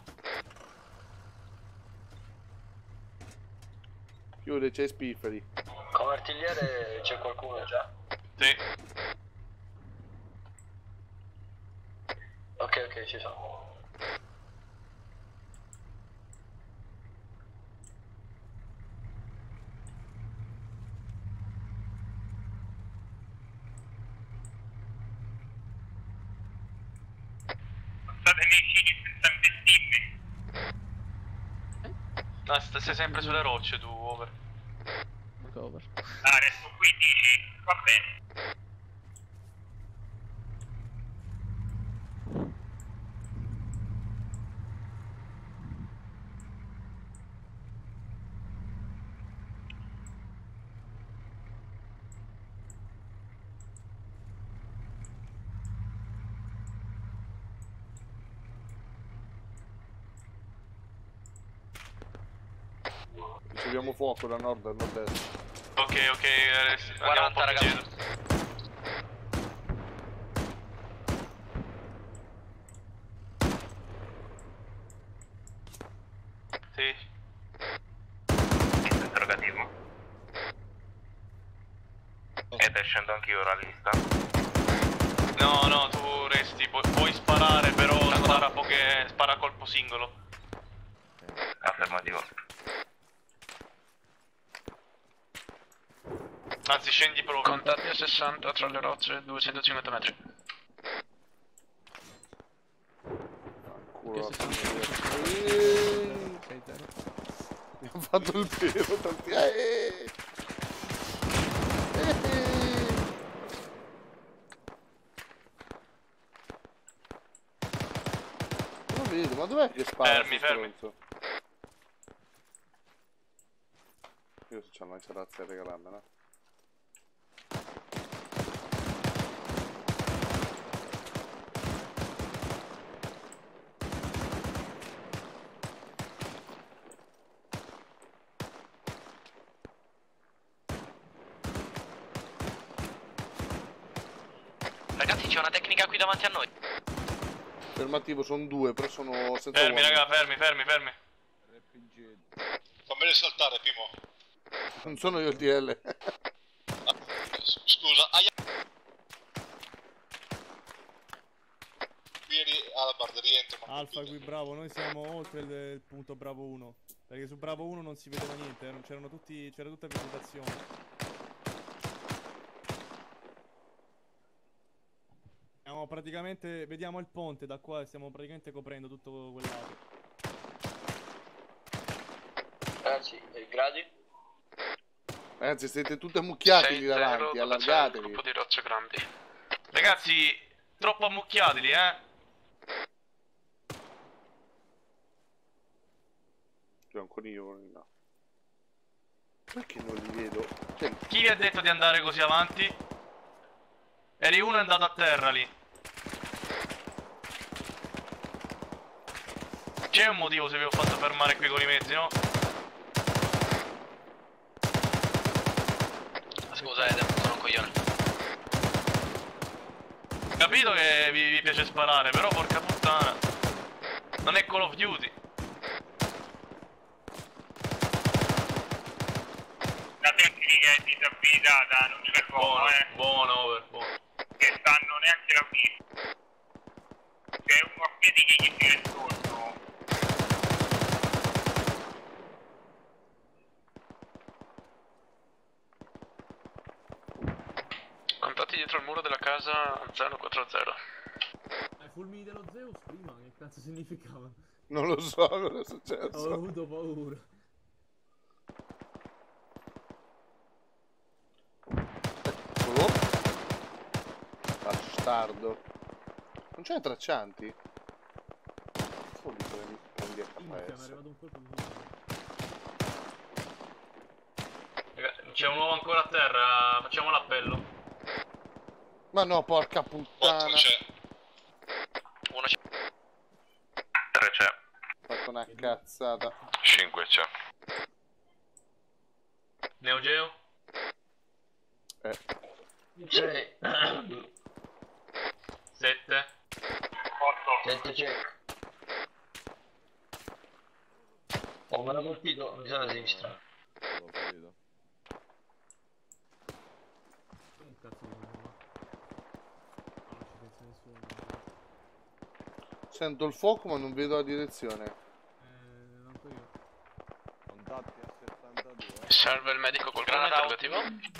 Chiude, c'è spifferi.
Come artigliere c'è qualcuno già?
Sì.
Ok, ok, ci sono.
State nei cini senza investirmi.
No, st- sei sempre sulle rocce tu, over.
Over.
Ah, resto qui, dici? Va bene.
Riceviamo fuoco da nord a nord-est.
Ok, ok, eh, andiamo un po' più dietro. Sì.
Interrogativo. Ed scendo anch'io la lista.
No, no, tu resti, pu- puoi sparare, però spara a poche. Spara a colpo singolo.
Affermativo.
Anzi, scendi proprio.
Contatti a sessanta tra le rocce, duecentocinquanta metri.
Culo, eh, mi ha fatto il pelo tanti. Eh, eh. Non vedo, ma dov'è che spara?
Fermi, fermi.
Io se c'ho una razza a regalarmela.
Ragazzi, c'è una tecnica qui davanti a noi.
Fermativo, sono due, però sono senza
Fermi,
uomini.
raga, fermi, fermi, fermi.
Fammene saltare, Pimo.
Non sono io il D L.
Scusa, aia. Qui Alabard rientro.
Alfa qui bravo, noi siamo oltre il, il punto Bravo uno. Perché su Bravo uno non si vedeva niente, erano- c'erano tutti. c'era tutta vegetazione. Stiamo praticamente. Vediamo il ponte da qua e stiamo praticamente coprendo tutto quel lato.
Ragazzi, gradi?
Ragazzi, siete tutti ammucchiati lì davanti, allargatevi.
Gruppo di rocce grandi.
Ragazzi, troppo ammucchiati lì, eh.
C'è un coniglio là. Perché non li vedo? Cioè,
Chi vi ha detto di andare così avanti? Eri uno è andato a terra lì. C'è un motivo se vi ho fatto fermare qui con i mezzi, no?
Scusa, Eden, sono un coglione.
Capito che vi, vi piace sparare, però porca puttana. Non è Call of Duty.
La tecnica è disabilitata, non c'è l'uomo,
Buono,
eh.
buono, over, buono.
Che stanno neanche la vista. C'è uno a piedi che gli tira intorno.
Contatti dietro il muro della casa zero quattro zero.
Ai fulmini dello Zeus prima, che cazzo significava?
non lo so cosa è successo.
Ho avuto paura.
Eccolo. Bastardo. Non c'è traccianti? Fuori prendi, prendi H
Mi è
P S.
arrivato un colpo di
Ragazzi, c'è un uomo ancora a terra, facciamo l'appello.
Ma no, porca puttana.
c'è.
Uno c'è. Tre c'è.
Ho fatto una cazzata.
Cinque c'è.
Neo Geo?
Eh.
C'è.
Sette.
Sette check. Oh, me l'ha colpito, mi sa la sinistra.
Sento il fuoco ma non vedo la direzione.
Eh, non so io.
Contatti a settantadue.
Serve il medico col grano interrogativo?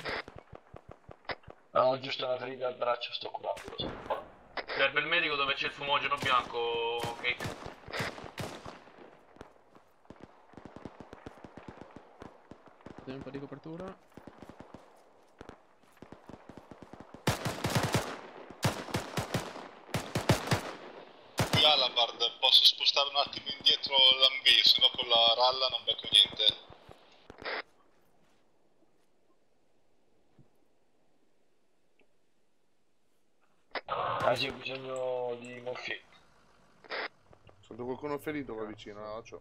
Ah, ho giusto una ferita al braccio, sto curando.
Serve il medico dove c'è il fumogeno bianco, ok?
un po' di copertura.
Qui Alabard, posso spostare un attimo indietro l'Anvì, se no con la ralla non becco niente.
Ah sì, ho bisogno di morfina.
Sento qualcuno ferito qua vicino, no? C'ho.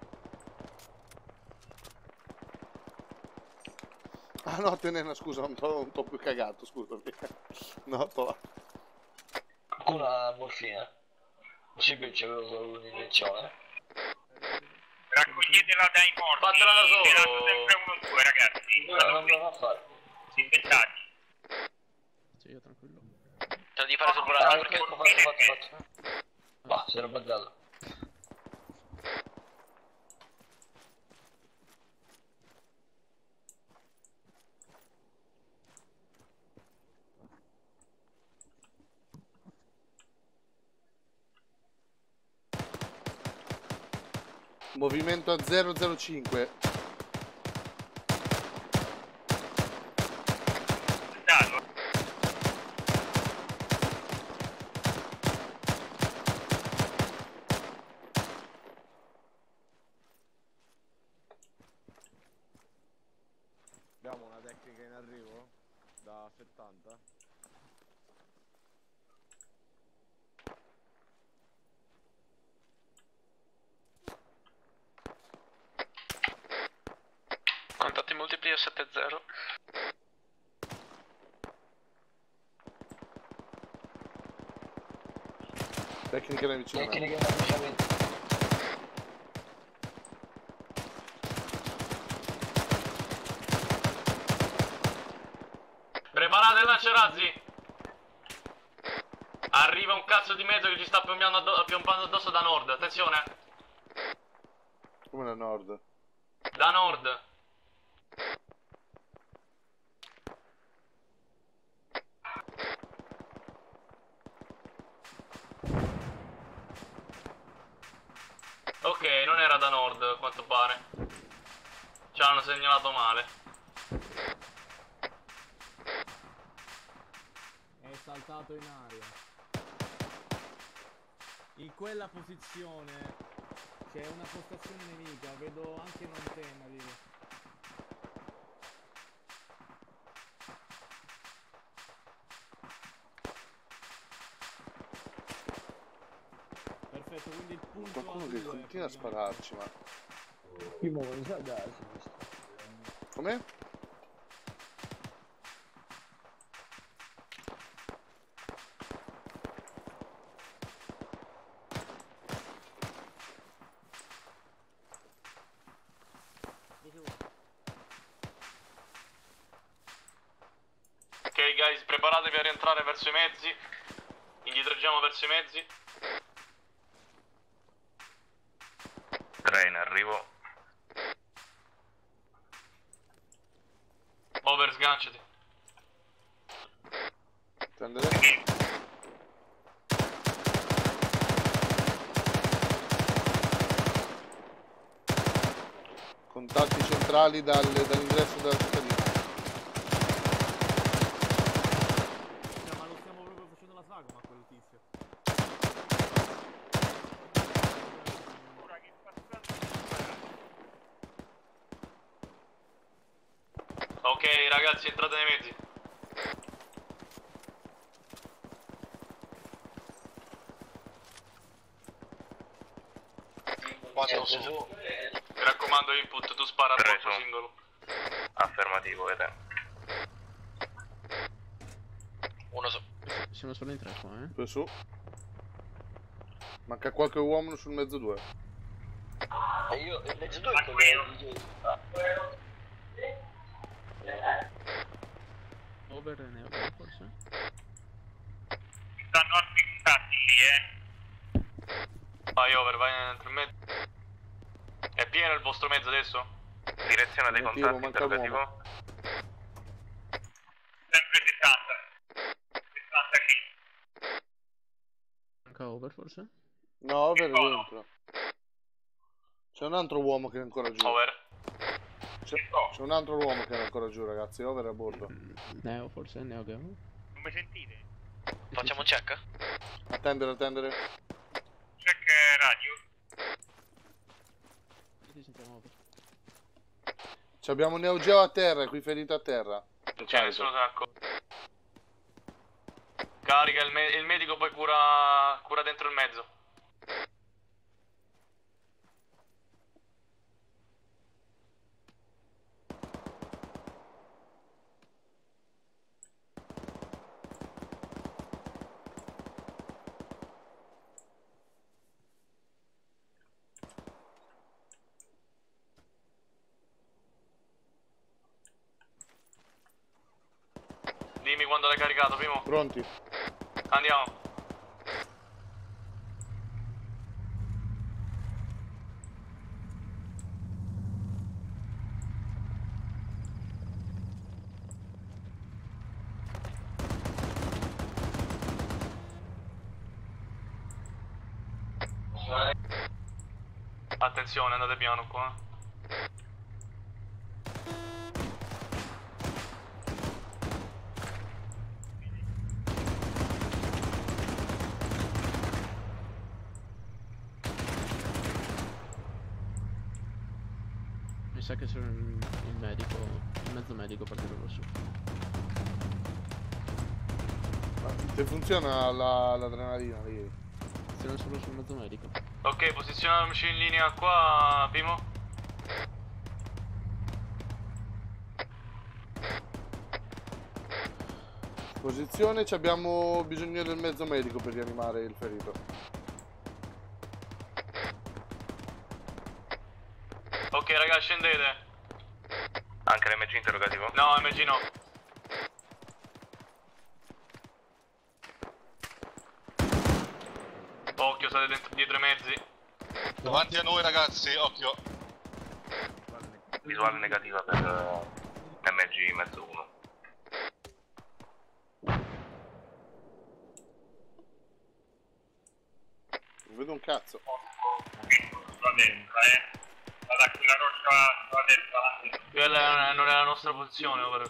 Ah no, te ne no, scusa, un po', un po' più cagato, scusami. No, to.
Una morfina. Sì, che c'avevo solo un'iniezione.
Raccoglietela dai morti.
Fatela da solo.
Tirate sempre uno due, ragazzi.
No, non me la fa fare.
Disinfettati.
Sì, io tranquillo.
Te lo devi fare sul volante perché... Fatto, fatto, fatto. Ma, si era buggato.
Movimento a zero zero cinque.
Abbiamo una tecnica in arrivo da settanta.
Contatti multipli a sette zero.
Tecnica da vicino.
Tecnica da avvicinamento.
Preparate il lanciarazzi. Arriva un cazzo di mezzo che ci sta piombando addosso, piombando addosso da nord, attenzione.
Come da nord?
Da nord. Ok, non era da nord a quanto pare. Ci hanno segnalato male.
È saltato in aria. In quella posizione c'è una postazione nemica, vedo anche un'antenna lì. Perfetto, quindi il punto
Qualcuno che continua a spararci, ma.
Mi muovo da sinistra.
Come?
Ok guys, preparatevi a rientrare verso i mezzi. Indietreggiamo verso i mezzi.
Tre in arrivo.
Over, sganciati.
Prendere. Contatti centrali dal, dall'ingresso della cittadina.
Ma lo stiamo proprio facendo la sagoma a quel tizio.
Ok ragazzi, entrate nei mezzi.
Quattro su.
Mi raccomando input, tu spara a
Tre
colpo
su.
singolo.
Affermativo, vede.
Uno su. Siamo solo in tre qua, eh.
Due su. Manca qualche uomo sul mezzo due.
E io, il mezzo due è quello di
Over ne ho forse?
Stanno attentati lì, eh.
Vai over, vai dentro il mezzo. È pieno il vostro mezzo adesso?
Direzione dei
Negativo,
contatti,
manca
interrogativo.
l'uomo.
Sempre settanta. settanta qui.
Manca over forse?
No, over è dentro. C'è un altro uomo che è ancora giù.
Over.
C'è, c'è un altro uomo che è ancora giù, ragazzi. Over a bordo.
Neo, forse, Neo che...
Non mi sentite?
Facciamo un check?
Attendere, attendere.
Check radio.
Ti sentiamo over.
Ci abbiamo Neo Geo a terra, qui ferito a terra.
C'è nessuno sacco. Carica il, me il medico, poi cura, cura dentro il mezzo. Dimmi quando l'hai caricato, Primo.
Pronti?
Andiamo. Attenzione, andate piano qua.
Mi sa che sono il medico, il mezzo medico partito rosso.
Se funziona la- l'adrenalina lì.
Sono solo sul mezzo medico.
Ok, posizionarci in linea qua, Primo.
Posizione, ci abbiamo bisogno del mezzo medico per rianimare il ferito.
Ok, ragazzi, scendete.
Anche l'M G interrogativo?
No, M G no. Occhio, state dentro, dietro i mezzi.
Davanti a noi, ragazzi, occhio.
Visuale negativa per uh, M G mezzo uno.
Non vedo un cazzo.
Sulla destra, eh. Guarda, quella roccia sulla destra.
Quella non è la nostra posizione, over.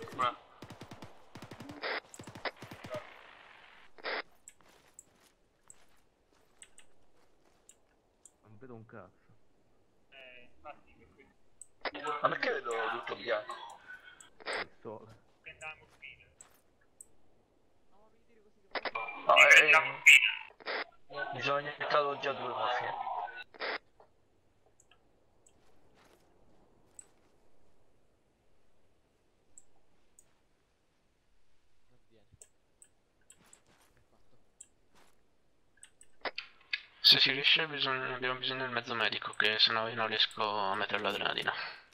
Non vedo un cazzo.
Eh, infatti, per questo.
Ma perché vedo tutto bianco?
Il sole.
Prenda la morfina.
No,
Sì,
eh,
prenda la morfina.
mi sono iniettato già due morfine.
Se si riesce bisogna, abbiamo bisogno del mezzo medico, che sennò io non riesco a mettere l'adrenalina.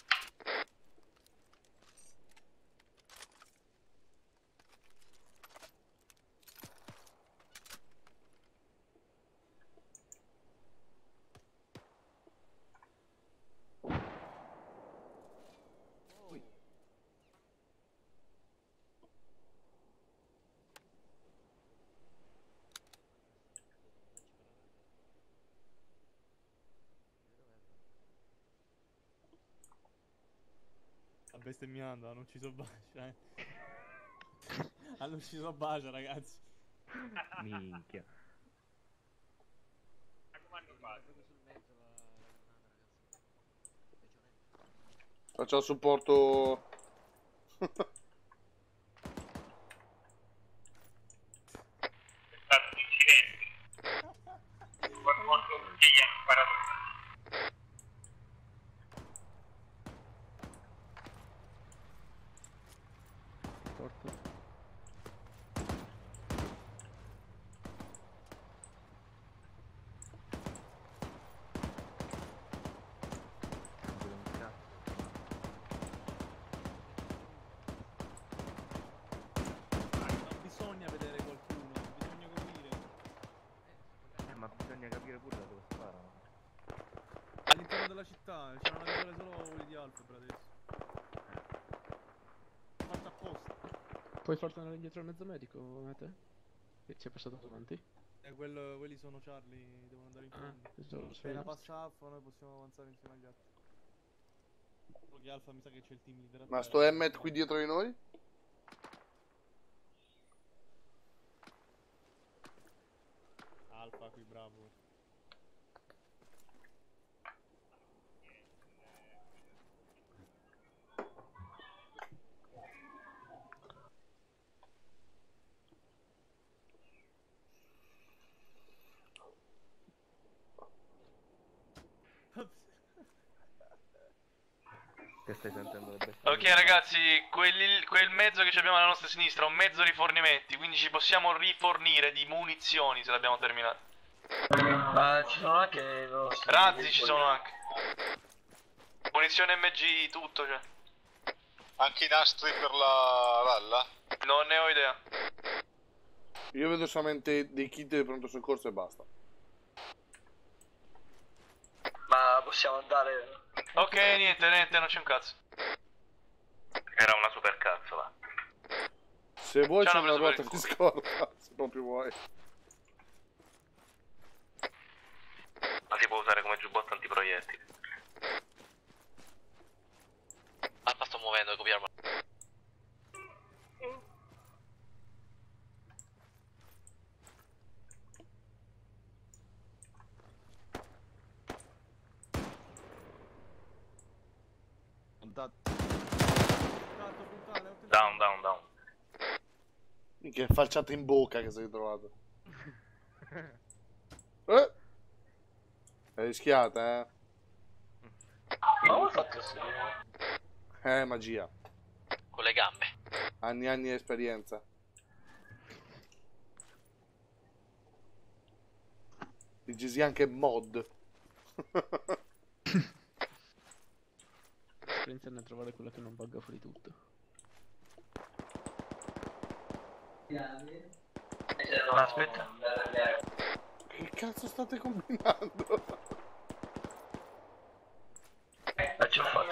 Sta bestemmiando, hanno ucciso Bacia, eh. Hanno ucciso Bacia, ragazzi.
Minchia.
Ma come hanno fatto?
Faccio il supporto.
È stato un incidente. Qualcuno che gli ha sparato.
Porto.
Non vedo un cazzo.
Non bisogna vedere qualcuno, bisogna capire.
Eh, ma bisogna capire pure da dove sparano.
All'interno della città, c'è una visuale solo quelli di Alphabet adesso. Fatto apposta.
Puoi far tornare indietro il mezzo medico, a te? Che ci è passato davanti?
E quello, quelli sono Charlie, devono andare in
Ah,
fondo.
questo lo so
Appena
io.
passa Alfa noi possiamo avanzare insieme agli altri.
Che Alfa mi sa che c'è il team leader a
Ma
terra.
sto Emmet qui dietro di noi?
Alfa qui, bravo.
Che stai sentendo le bestie?
Ok ragazzi, quelli- quel mezzo che abbiamo alla nostra sinistra è un mezzo rifornimenti, quindi ci possiamo rifornire di munizioni se l'abbiamo terminato.
Ma ci sono anche i nostri
Razzi ci sono anche. Munizione M G, tutto cioè.
Anche i nastri per la ralla?
Non ne ho idea.
Io vedo solamente dei kit di pronto soccorso e basta.
Ma possiamo andare...
Ok, niente, niente, non c'è un cazzo.
Era una super cazzola.
Se vuoi
Ci
c'è
hanno
una
preso per
ruota
il
di
culo.
scorta, se proprio vuoi.
La si può usare come giubbotto antiproiettili.
Alfa sto muovendo, copiarlo.
Down, down, down.
Che falciata in bocca che sei trovato. Eh? È rischiata, eh?
Ma come ho fatto così?
Eh, magia.
Con le gambe.
Anni e anni di esperienza. Dicesi anche mod.
L'esperienza è a trovare quella che non bugga fuori tutto.
Aspetta.
Che cazzo state combinando?
Ma ci ho fatto.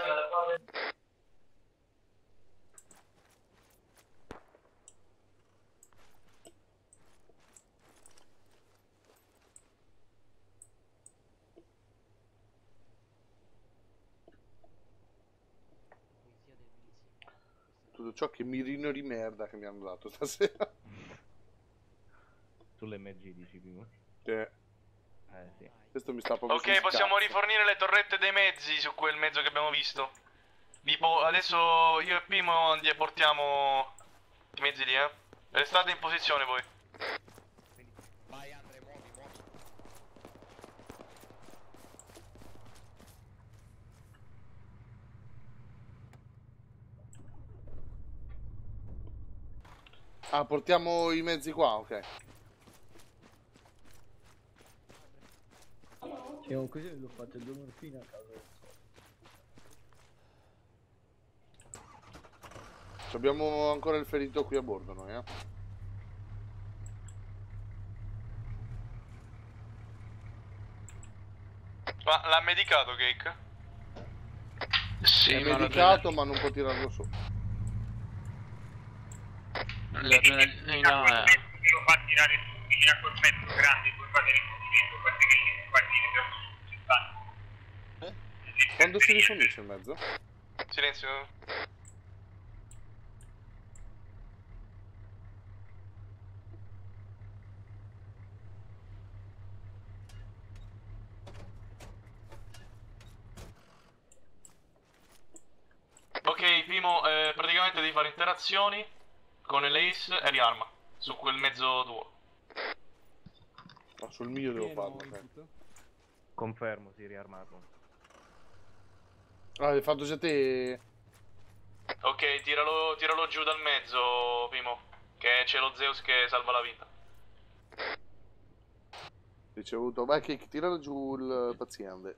Tutto ciò che mirino di merda che mi hanno dato stasera.
Sulle M G dici prima?
Eh.
Eh sì.
Questo mi sta proprio
Ok,
sul
possiamo
cazzo.
rifornire le torrette dei mezzi su quel mezzo che abbiamo visto. Vi po- adesso io e Pimo andiamo portiamo i mezzi lì, eh. Restate in posizione voi.
Vai Andre, muovi, muovi.
Ah, portiamo i mezzi qua, ok.
Io così l'ho fatto due morfine a caso.
Abbiamo ancora il ferito qui a bordo noi, eh.
Ma l'ha medicato Cake?
Sì,
È
ma
medicato ma non può tirarlo su.
l'adrenalina è...
Devo far tirare tutti a quel mezzo grande, poi fate rifornimento, guardate che gli squadrini abbiamo sul
Quando si rifornisce il mezzo?
Silenzio. Ok, Primo, eh, praticamente devi fare interazioni con l'Ace e riarma su quel mezzo tuo.
No, sul mio devo farlo. ok.
Confermo, si riarmato.
Ah, l'hai fatto già te?
Ok, tiralo, tiralo giù dal mezzo, Primo, che c'è lo Zeus che salva la vita.
Ricevuto. Vai che tiralo giù il paziente.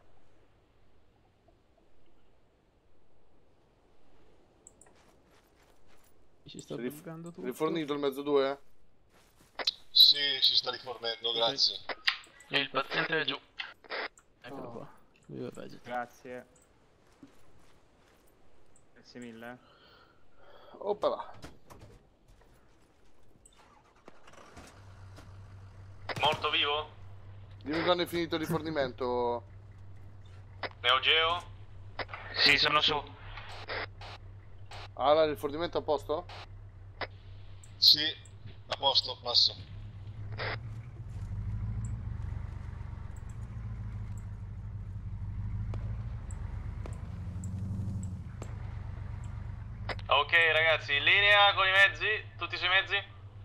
Ci sta
Rif-
buggando tutto.
Rifornito il mezzo due?
Sì, si sta rifornendo, grazie.
E il paziente è giù.
Eccolo qua. Due pezzi.
Grazie. Grazie mille.
Oppala.
Morto vivo?
Dimmi quando è finito il rifornimento.
Neo Geo?
Sì, sono su.
Allora, il fornimento a posto?
Sì, a posto, passo.
Ok ragazzi, in linea con i mezzi, tutti sui mezzi?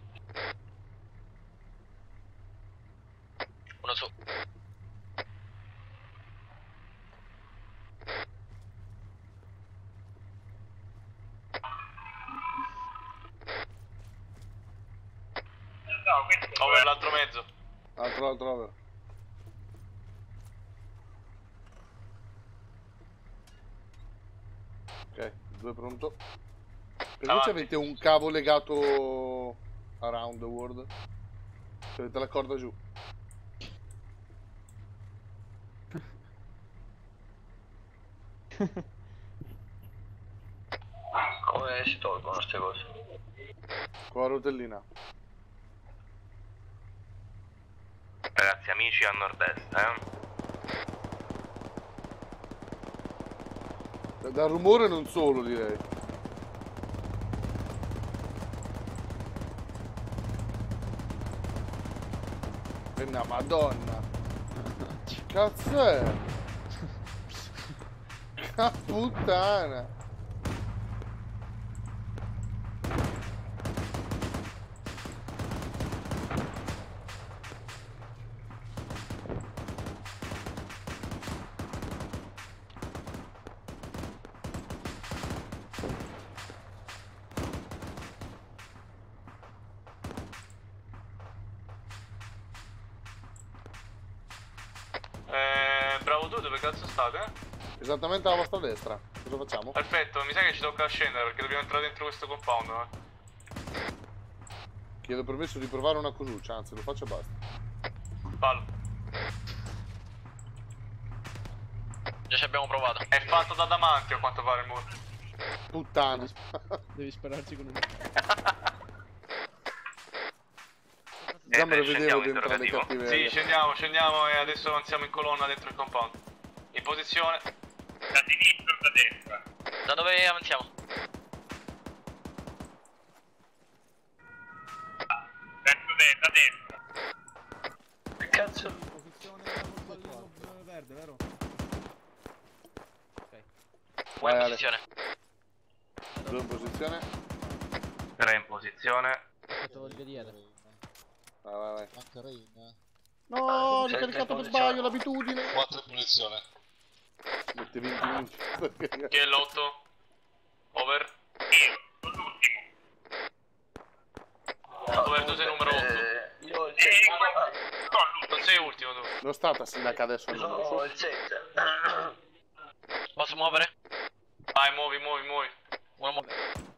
Uno su.
Over l'altro mezzo.
Altro, altro, over. Ok, due pronto. Per voi avete un cavo legato around the world? Cioè, avete la corda giù.
Come si tolgono queste cose?
Con la rotellina.
Ragazzi, amici a nord-est, eh.
Da- Dal rumore non solo, direi. E una madonna. Cazzo è? Che puttana.
Eh, bravo tu, dove cazzo state?
Esattamente alla vostra destra. Cosa facciamo?
Perfetto, mi sa che ci tocca scendere perché dobbiamo entrare dentro questo compound. Eh.
Chiedo permesso di provare una cosuccia, anzi lo faccio e basta.
Fallo.
Già ci abbiamo provato.
È fatto da davanti a quanto pare il muro.
Puttana.
Devi spararci con un...
Dammi
Eh,
a vedere
scendiamo,
dentro le
interrogativo.
cattiverie.
Sì, scendiamo, scendiamo e adesso avanziamo in colonna dentro il compound. In posizione.
Da sinistra o da destra?
Da dove avanziamo?
Verso de- da destra.
Che cazzo?
Posizione col verde, vero? Ok.
Buona
Vai, Ale.
posizione.
Due in posizione.
Tre in posizione.
Fatto il vedere.
Vai, vai, vai.
Manca Rain.
No, l'ho
Sette
caricato per
in
sbaglio, l'abitudine.
quattro in posizione.
Mette venti minuti.
Chi è l'otto? Over.
Io, l'ultimo.
Over, tu sei numero otto.
Eh, io il
E
sette.
qua,
Non sei ultimo tu.
Non sta a sindaca adesso.
Io
il numero,
sono
su.
il sette.
Posso muovere?
Vai, muovi, muovi, muovi.
Uno mu-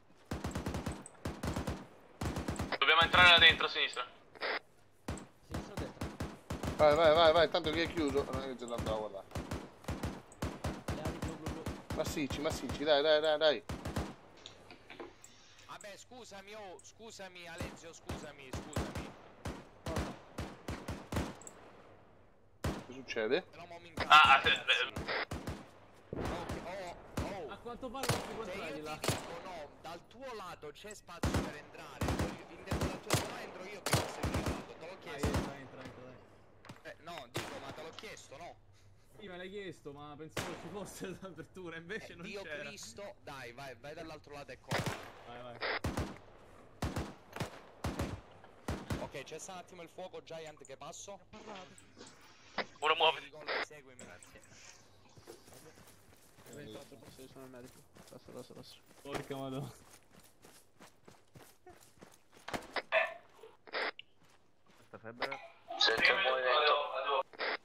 Dobbiamo entrare là dentro a sinistra.
Sinistra o destra?
Vai, vai, vai, vai, tanto che è chiuso. Non è che c'è tanto da guardare.
Le ali blu blu blu.
Massicci, massicci, dai, dai, dai, dai.
Vabbè, scusami, oh, scusami Alessio, scusami, scusami.
Che succede?
Però mo mi incazzo.
Ah, ah, se- beh,
Oh, oh,
A
oh.
quanto pare non si può
Se
entrare
io
di là.
ti dico no, dal tuo lato c'è spazio per entrare, in dal tuo lato entro io che posso entrare, te l'ho
Dai,
chiesto.
entra, entra, entra, dai.
Eh, no, dico, ma te l'ho chiesto, no?
Sì, me l'hai chiesto, ma pensavo ci fosse l'apertura, invece
Eh,
non
Dio
c'era.
Cristo, dai, vai, vai dall'altro lato e corri.
Vai, vai.
Ok, cessa un attimo il fuoco, Giant, che passo.
Uno muoviti.
Nicole, seguimi. Grazie.
Vai, fatto, posso, io sono il medico. Rosso, rosso, rosso.
Porca madonna.
Questa febbre.
Sento un movimento.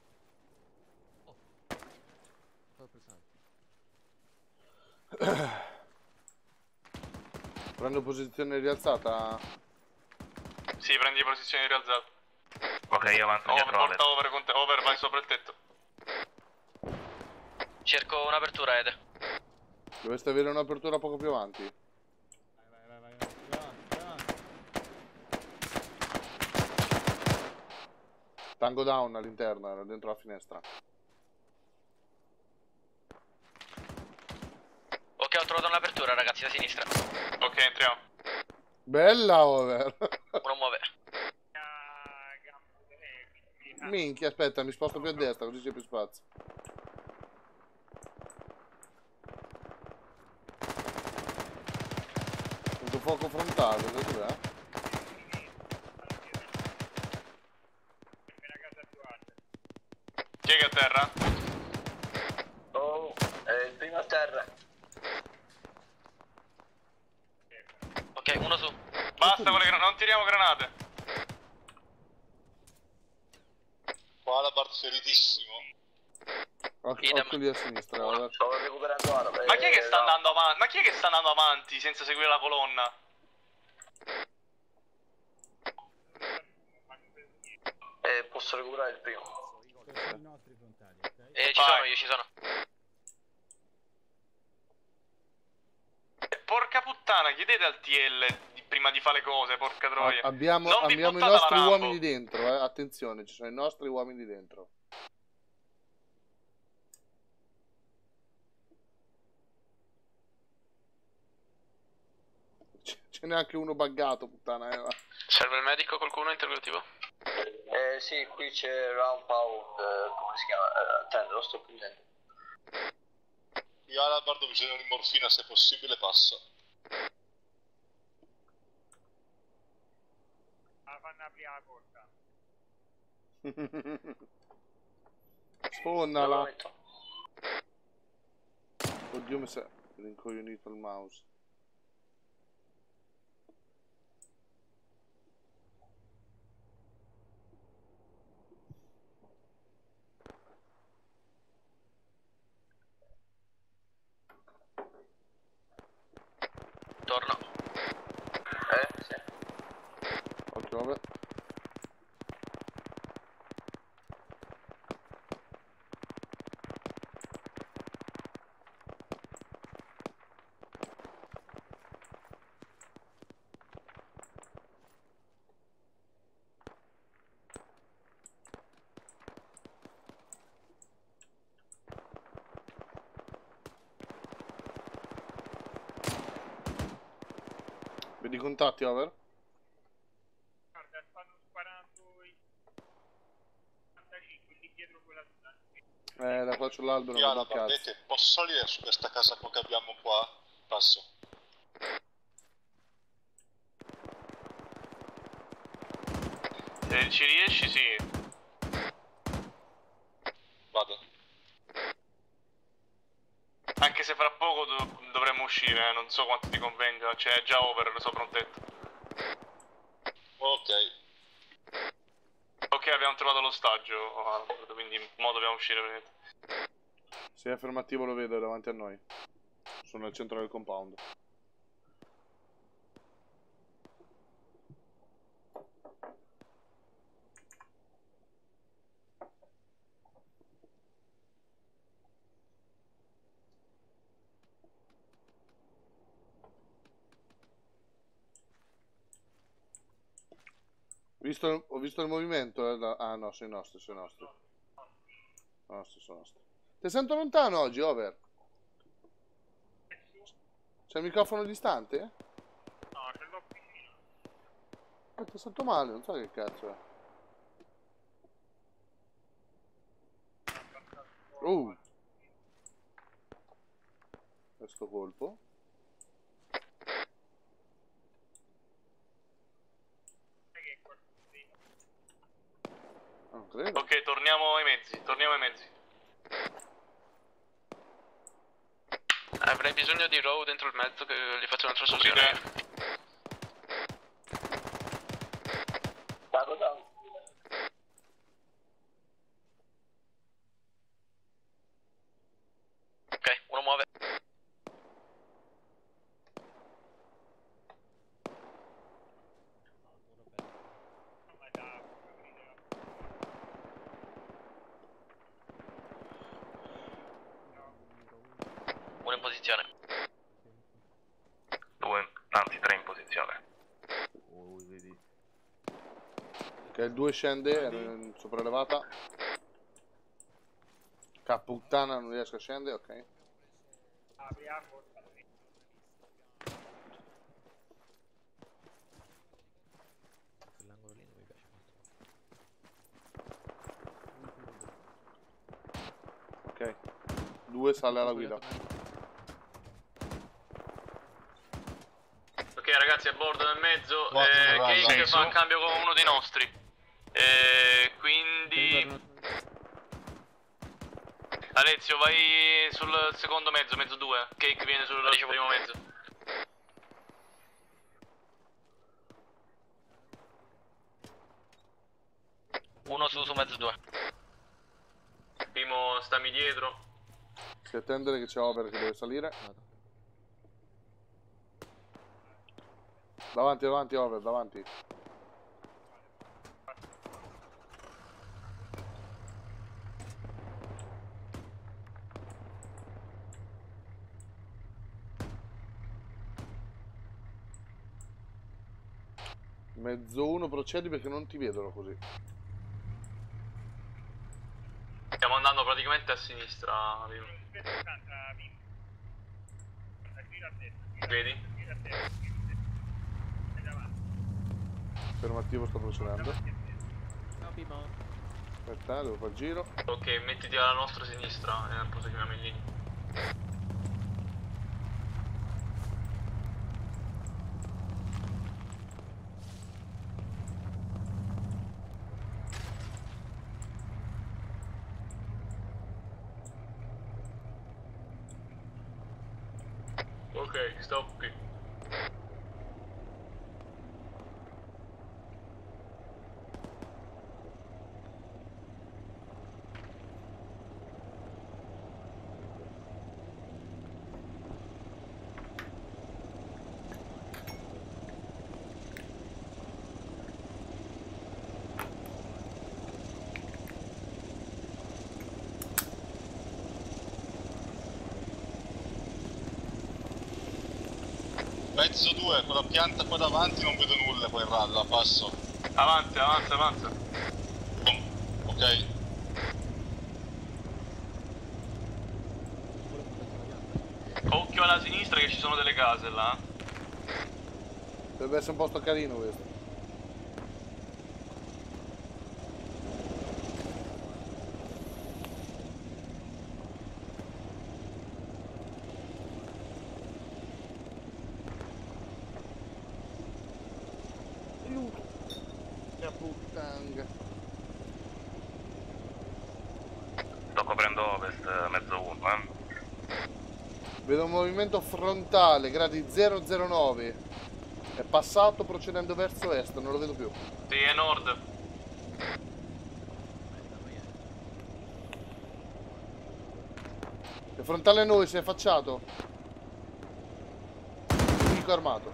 Prendo posizione rialzata.
sì, prendi posizione rialzata.
Ok, io avanzo
Over,
dietro Ale.
porta over con te. Over, vai sopra il tetto.
Cerco un'apertura, Ede.
Dovreste avere un'apertura poco più avanti.
Vai, vai, vai, vai, vai. Più avanti, più avanti.
Tango down all'interno, era dentro la finestra.
a sinistra.
Ok, entriamo.
Bella over.
Uno muove.
Minchia, aspetta, mi sposto più a destra così c'è più spazio. Punto fuoco frontale, dov'è?
Chi è che è a terra?
Oh, è il primo a terra.
Ok, uno su.
Basta con le granate, non tiriamo granate.
Qua la Bart feridissimo.
Occhio, occhio lì a sinistra. Guarda.
Sto recuperando arma.
Ma chi è che sta andando avanti? Ma chi è che sta andando avanti senza seguire la colonna?
Eh, posso recuperare il primo.
I nostri frontali, ok?
Eh, ci sono, io ci sono.
Porca puttana, chiedete al T L di- prima di fare le cose, porca troia.
A- abbiamo
Non vi
abbiamo i
buttate
nostri
alla rampa.
uomini dentro, eh. Attenzione, ci sono i nostri uomini dentro. C- Ce n'è anche uno buggato, puttana. Eh.
Serve il medico, qualcuno interrogativo?
Eh sì, qui c'è Round Pound, eh, come si chiama? Eh, attendo, lo sto prendendo.
Io alla Bart ho bisogno di morfina, se possibile passa.
La fanno aprire la porta.
Sfondala. Oddio, mi si è rincoglionito il mouse.
Torno.
Eh, sì.
Occhio, vabbè. Vedi i contatti, over?
Guarda, stanno sparando i quarantacinque lì dietro quella zona.
Eh, la faccio l'albero,
Io
non
alla
vedo un
Bart,
cazzo.
vedete, posso salire su questa casa qua che abbiamo qua? Passo.
Se ci riesci, sì.
Vado.
Anche se fra poco do- dovremmo uscire, eh, non so quanto ti convenga, cioè è già over sopra un tetto.
Ok.
Ok, abbiamo trovato l'ostaggio, quindi mo dobbiamo uscire veramente.
Se è affermativo lo vedo, è davanti a noi. Sono al centro del compound. Visto il- ho visto il movimento, eh, da- ah no, sono i nostri, sono i nostri. Sono nostri, sono nostri. Ti sento lontano oggi, over? C'è il microfono distante?
No, ce l'ho vicino.
Eh, ti sento male, non so che cazzo è. Uh. Questo colpo. Non credo.
Ok, torniamo ai mezzi, torniamo ai mezzi.
Avrei bisogno di Row dentro il mezzo che gli faccio una trasfusione.
Vado down.
Ok, uno muove. Uno in posizione.
Due, anzi tre in posizione.
Oh, vedi.
Ok, il due scende, è in sopraelevata. Che puttana, non riesco a scendere, ok.
Apri la porta.
due sale alla guida.
Ok ragazzi, a bordo nel mezzo,
Quattro,
eh,
bravo,
Cake
senso.
fa un cambio con uno dei nostri. Eh, quindi... Alessio, vai sul secondo mezzo, mezzo due. Cake viene sul primo mezzo.
Uno su, su mezzo due.
Primo, stammi dietro.
Si attendere che c'è Over che deve salire. Davanti, davanti, Over, davanti. Mezzo uno, procedi perché non ti vedono così.
Stiamo andando praticamente a sinistra. Vedi?
Fermativo, sto procedendo. Aspetta, devo fare il giro.
Ok, mettiti alla nostra sinistra e proseguiamo in linea. Ok, stop qui.
Mezzo due, con la pianta qua davanti non vedo nulla qua in ralla, passo.
Avanti, avanza, avanza.
Ok.
Occhio alla sinistra che ci sono delle case là.
Deve essere un posto carino questo.
Sto coprendo ovest, mezzo uno, eh.
Vedo un movimento frontale, gradi zero zero nove. È passato procedendo verso est, non lo vedo più.
Sì, è nord.
È frontale a noi, si è affacciato. Nemico armato.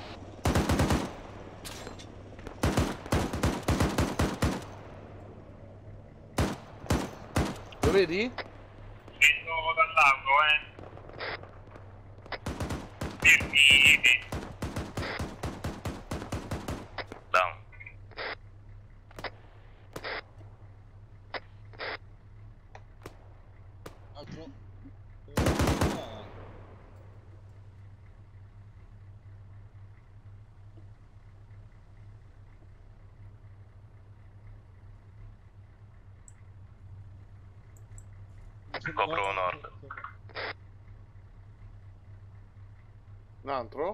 Lo vedi?
Scendo dall'auto, eh. Fermi.
Down.
Altro.
Copro nord.
Un altro?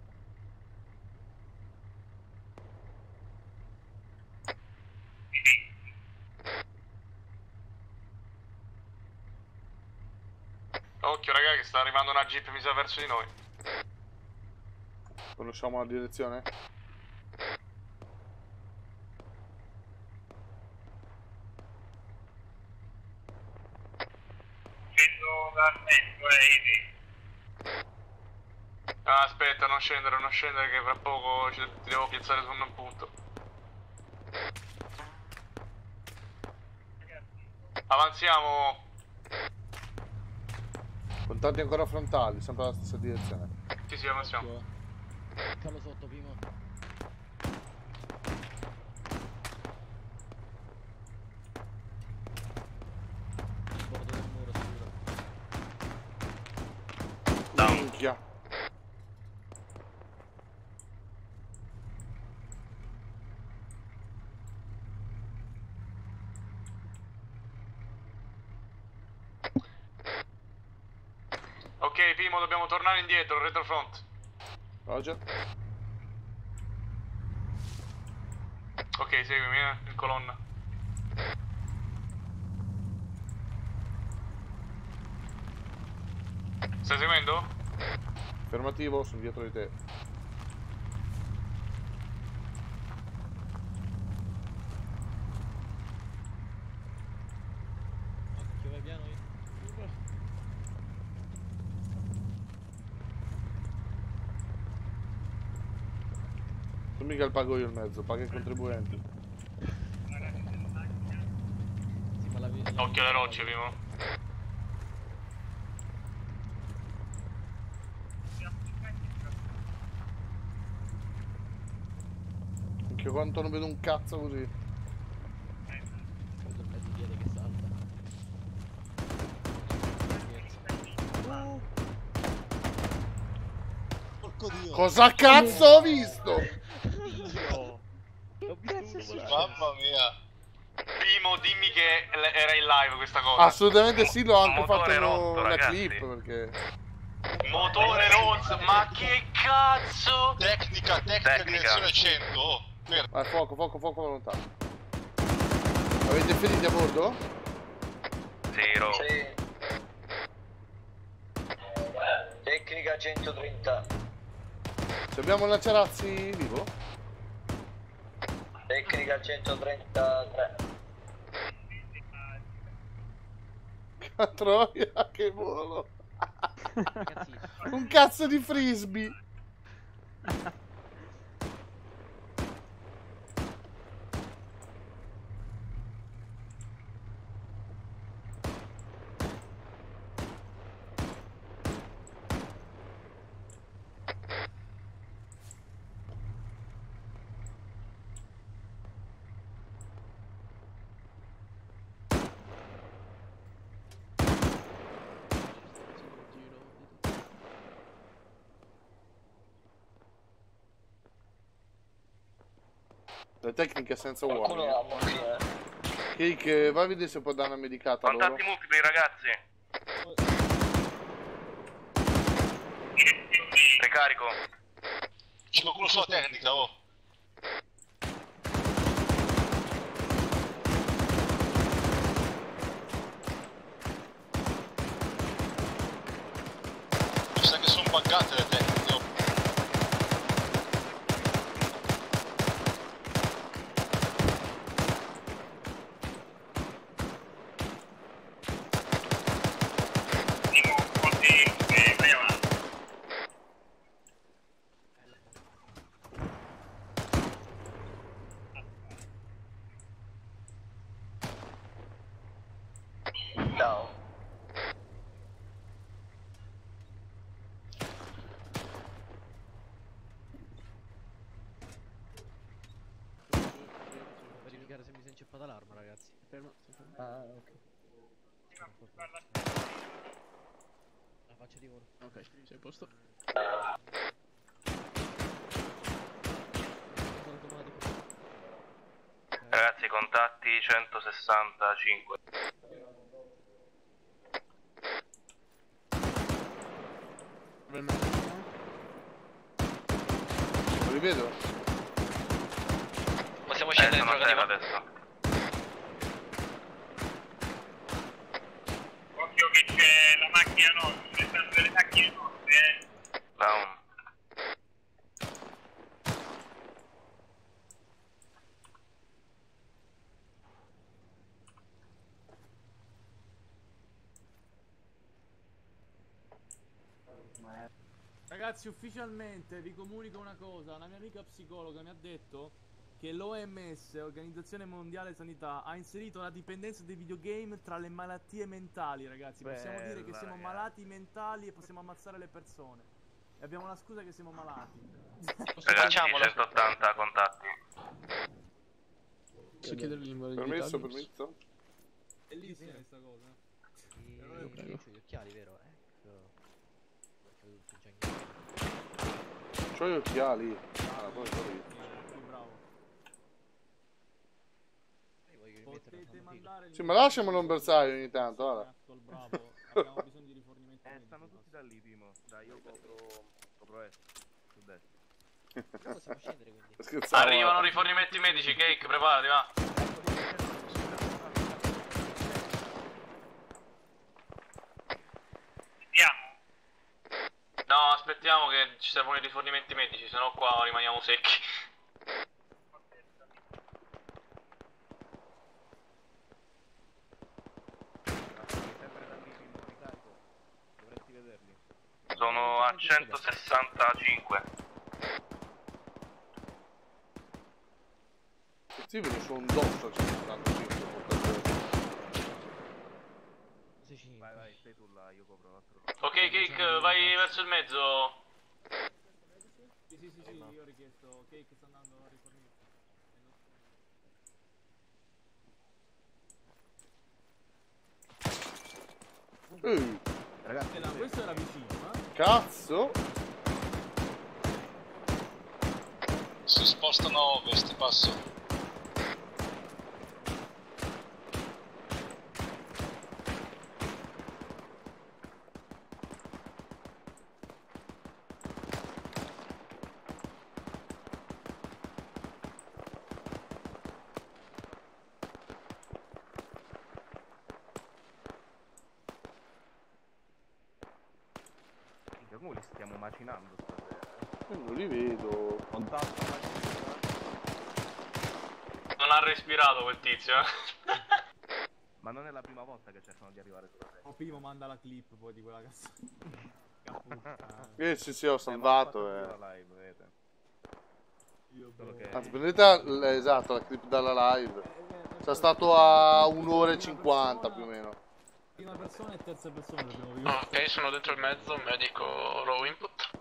Occhio raga che sta arrivando una jeep mi sa verso di noi.
Conosciamo la direzione?
Scendo dal mezzo, eh.
Ah, aspetta, non scendere, non scendere che fra poco ci, ti devo piazzare su un punto. Avanziamo.
Contatti ancora frontali, sempre alla stessa direzione.
Sì, sì, avanziamo.
Callo sotto prima. Bordo del muro sicuro.
Minchia.
Ok, Pimo, dobbiamo tornare indietro, retrofront.
Roger.
Ok, seguimi, eh, in colonna. Stai seguendo?
Affermativo, sono dietro di te.
Occhio, vai piano.
Non mica il pago io il mezzo, paga i contribuenti.
Sì, ma la vi-
Occhio alle rocce, Pimo.
Anche quanto non vedo un cazzo così.
Vedo il mezzo piede che salta.
Porco Dio.
Cosa cazzo ho visto?
Mamma mia.
Pimo, dimmi che l- era in live questa cosa.
Assolutamente sì, l'ho anche
Motore
fatto in
rotto,
una
ragazzi.
clip perché...
Motore rozzo, ma che cazzo?
Tecnica, tecnica, direzione cento. Oh, fermo.
Vai, fuoco, fuoco, fuoco lontano. Avete feriti a bordo?
Zero. Sì. Tecnica centotrenta.
Se abbiamo un lanciarazzi vivo?
Tecnica centotrentatré.
Troia, che volo! Un cazzo di frisbee! La tecnica senza uomini. Cake, vai a vedere se può dare una medicata a loro.
Contatti multipli, ragazzi. Ricarico.
C'è qualcuno sulla tecnica, oh. Mi sa che sono buggate le tecniche, oh.
Ciao.
Verificare se mi si è inceppata l'arma, ragazzi.
Fermo, sto fermo.
Ah, ok. La faccia di volo.
Ok, sei a posto.
Ragazzi, contatti centosessantacinque.
Lo rivedo?
Possiamo scendere dentro la adesso.
Occhio che c'è la macchina nostra, ci stanno delle macchine nostre, eh.
Down.
Ragazzi, ufficialmente vi comunico una cosa. Una mia amica psicologa mi ha detto che l'O M S, Organizzazione Mondiale Sanità, ha inserito la dipendenza dei videogame tra le malattie mentali, ragazzi. Possiamo
Bella,
dire che siamo
ragazzi.
malati mentali e possiamo ammazzare le persone. E abbiamo la scusa che siamo malati.
Ragazzi, centottanta contatti.
Posso chiedere l'invalidità?
Permesso, permesso?
Bellissima questa cosa.
E...
Però io
Io
prego.
c'ho gli occhiali, vero? Eh?
C'ho gli occhiali. Ah, poi sorry.
Bravo. Potete mandare
Sì, ma lasciamolo un bersaglio ogni tanto, ora.
bravo. Abbiamo bisogno di rifornimenti.
Eh, stanno tutti da lì, Pimo. Dai, io copro, copro est, su destra.
No, possiamo scendere quindi.
Scherzavo.
Arrivano rifornimenti medici, Cake, preparati, va. No, aspettiamo che ci servono i rifornimenti medici, sennò qua rimaniamo secchi.
Dovresti vederli.
Sono a centosessantacinque.
Sì, vedo solo un dosso a centosessantacinque.
Vai, vai, stai tu là, io copro l'altro.
Ok, Cake, vai verso il mezzo.
Sì, sì, sì, sì, io ho richiesto. Cake sta andando a rifornire.
Ehi.
Ragazzi,
Eh, no, questo era vicino, eh?
Cazzo!
Si spostano a ovest, passo.
Come li stiamo macinando stasera?
Io non li vedo.
Contatto
Non ha respirato quel tizio, eh.
Ma non è la prima volta che cercano di arrivare sulla terra.
O primo manda la clip poi di quella cazzo.
Eh sì sì, ho salvato. Eh.
La live, vedete?
Io
che...
Anzi, prendete l- esatto la clip dalla live. C'è stato a un'ora e cinquanta più o meno.
Prima persona e terza persona l'abbiamo visto.
Ok, sono dentro il mezzo, medico raw input.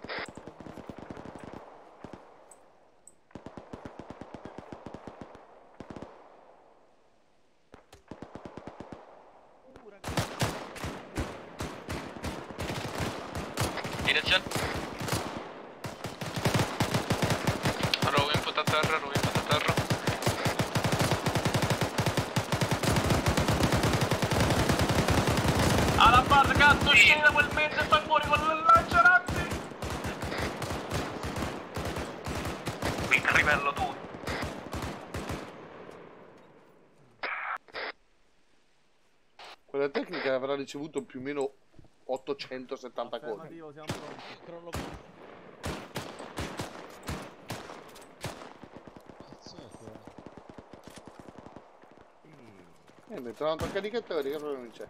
Direzione. Raw input a terra, raw input a terra. Alla barra, cazzo, scende da quel mezzo e fai fuori con il lanciarazzi!
Qui crivello tu.
Quella tecnica avrà ricevuto più o meno ottocentosettanta colpi.
Affermativo, siamo pronti.
Crollo.
Eh, mettono un altro caricatore, che problema non c'è?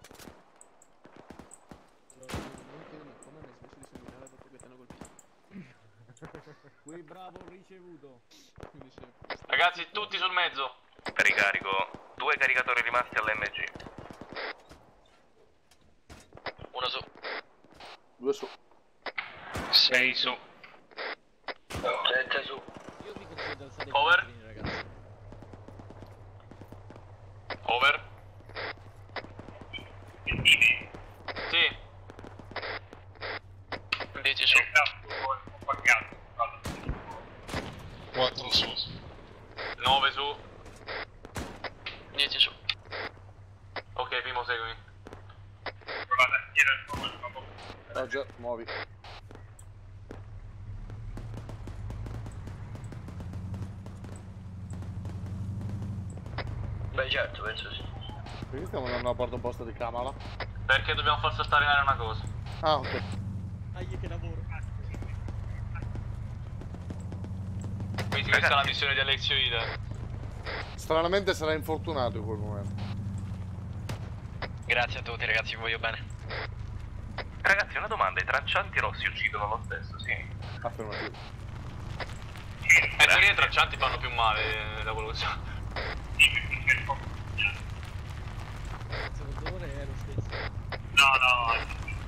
Come mi hai smesso di seminare dopo che ti hanno colpito?
Qui bravo ricevuto.
Quindi sei...
Ragazzi, tutti sul mezzo.
Ricarico. Due caricatori rimasti all'M G.
Uno su.
Due su.
Sei su.
Sette su.
Io vi consiglio di alzare i
Over.
frontini, ragazzi.
Over. Sì. dieci su.
quattro su.
nove su. dieci su. Ok, primo seguimi.
Roger, muovi.
Beh certo, penso sì.
Perché stiamo andando a porta posta di Kamala?
Perché dobbiamo far saltare in aria una cosa.
Ah, ok.
Dai che lavoro.
Quindi questa è la missione di Alexio Ida.
Stranamente sarà infortunato in quel momento.
Grazie a tutti ragazzi, vi voglio bene.
Ragazzi, una domanda, i traccianti rossi uccidono lo stesso, sì?
Affermativo.
In teoria i traccianti fanno più male da quello che so.
Secondo ore è lo stesso.
No, no.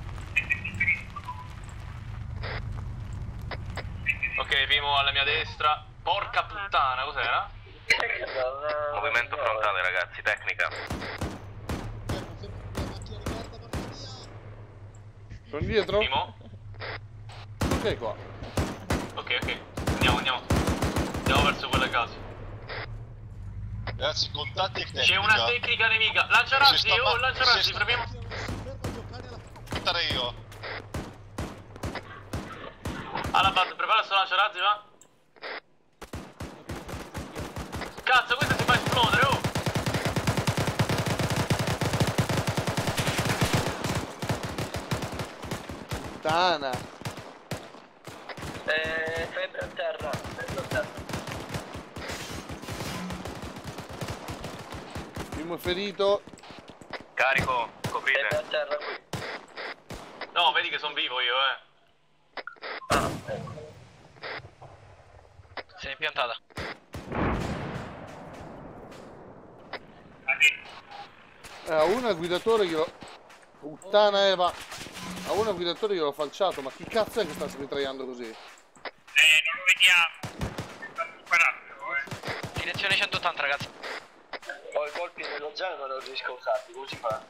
Ok, primo alla mia destra. Porca puttana, cos'era?
Movimento frontale, ragazzi, tecnica.
Sono indietro?
Primo.
Ok qua.
Ok, ok. Andiamo, andiamo. Andiamo verso quella casa.
Ragazzi, contatti e tecnica.
C'è una tecnica nemica. Lancia razzi, oh, lancia razzi, fermiamo.
schiantare io.
Alabad, prepara il suo lanciarazzi, va? Cazzo, questo si fa esplodere, oh!
Puttana.
Eh, febbre a terra, febbre a terra.
Primo ferito.
Carico, coprite.
Febbre a terra qui.
No, vedi che sono vivo io, eh.
Sei impiantata.
Eh, a uno al guidatore glielo... Puttana Eva. A uno al guidatore gliel'ho falciato, ma chi cazzo è che sta smitragliando così?
Eh, non lo vediamo. Stanno sparando, eh.
Direzione centottanta, ragazzi.
Ho i colpi nello zaino ma non riesco a usarli, come si fa?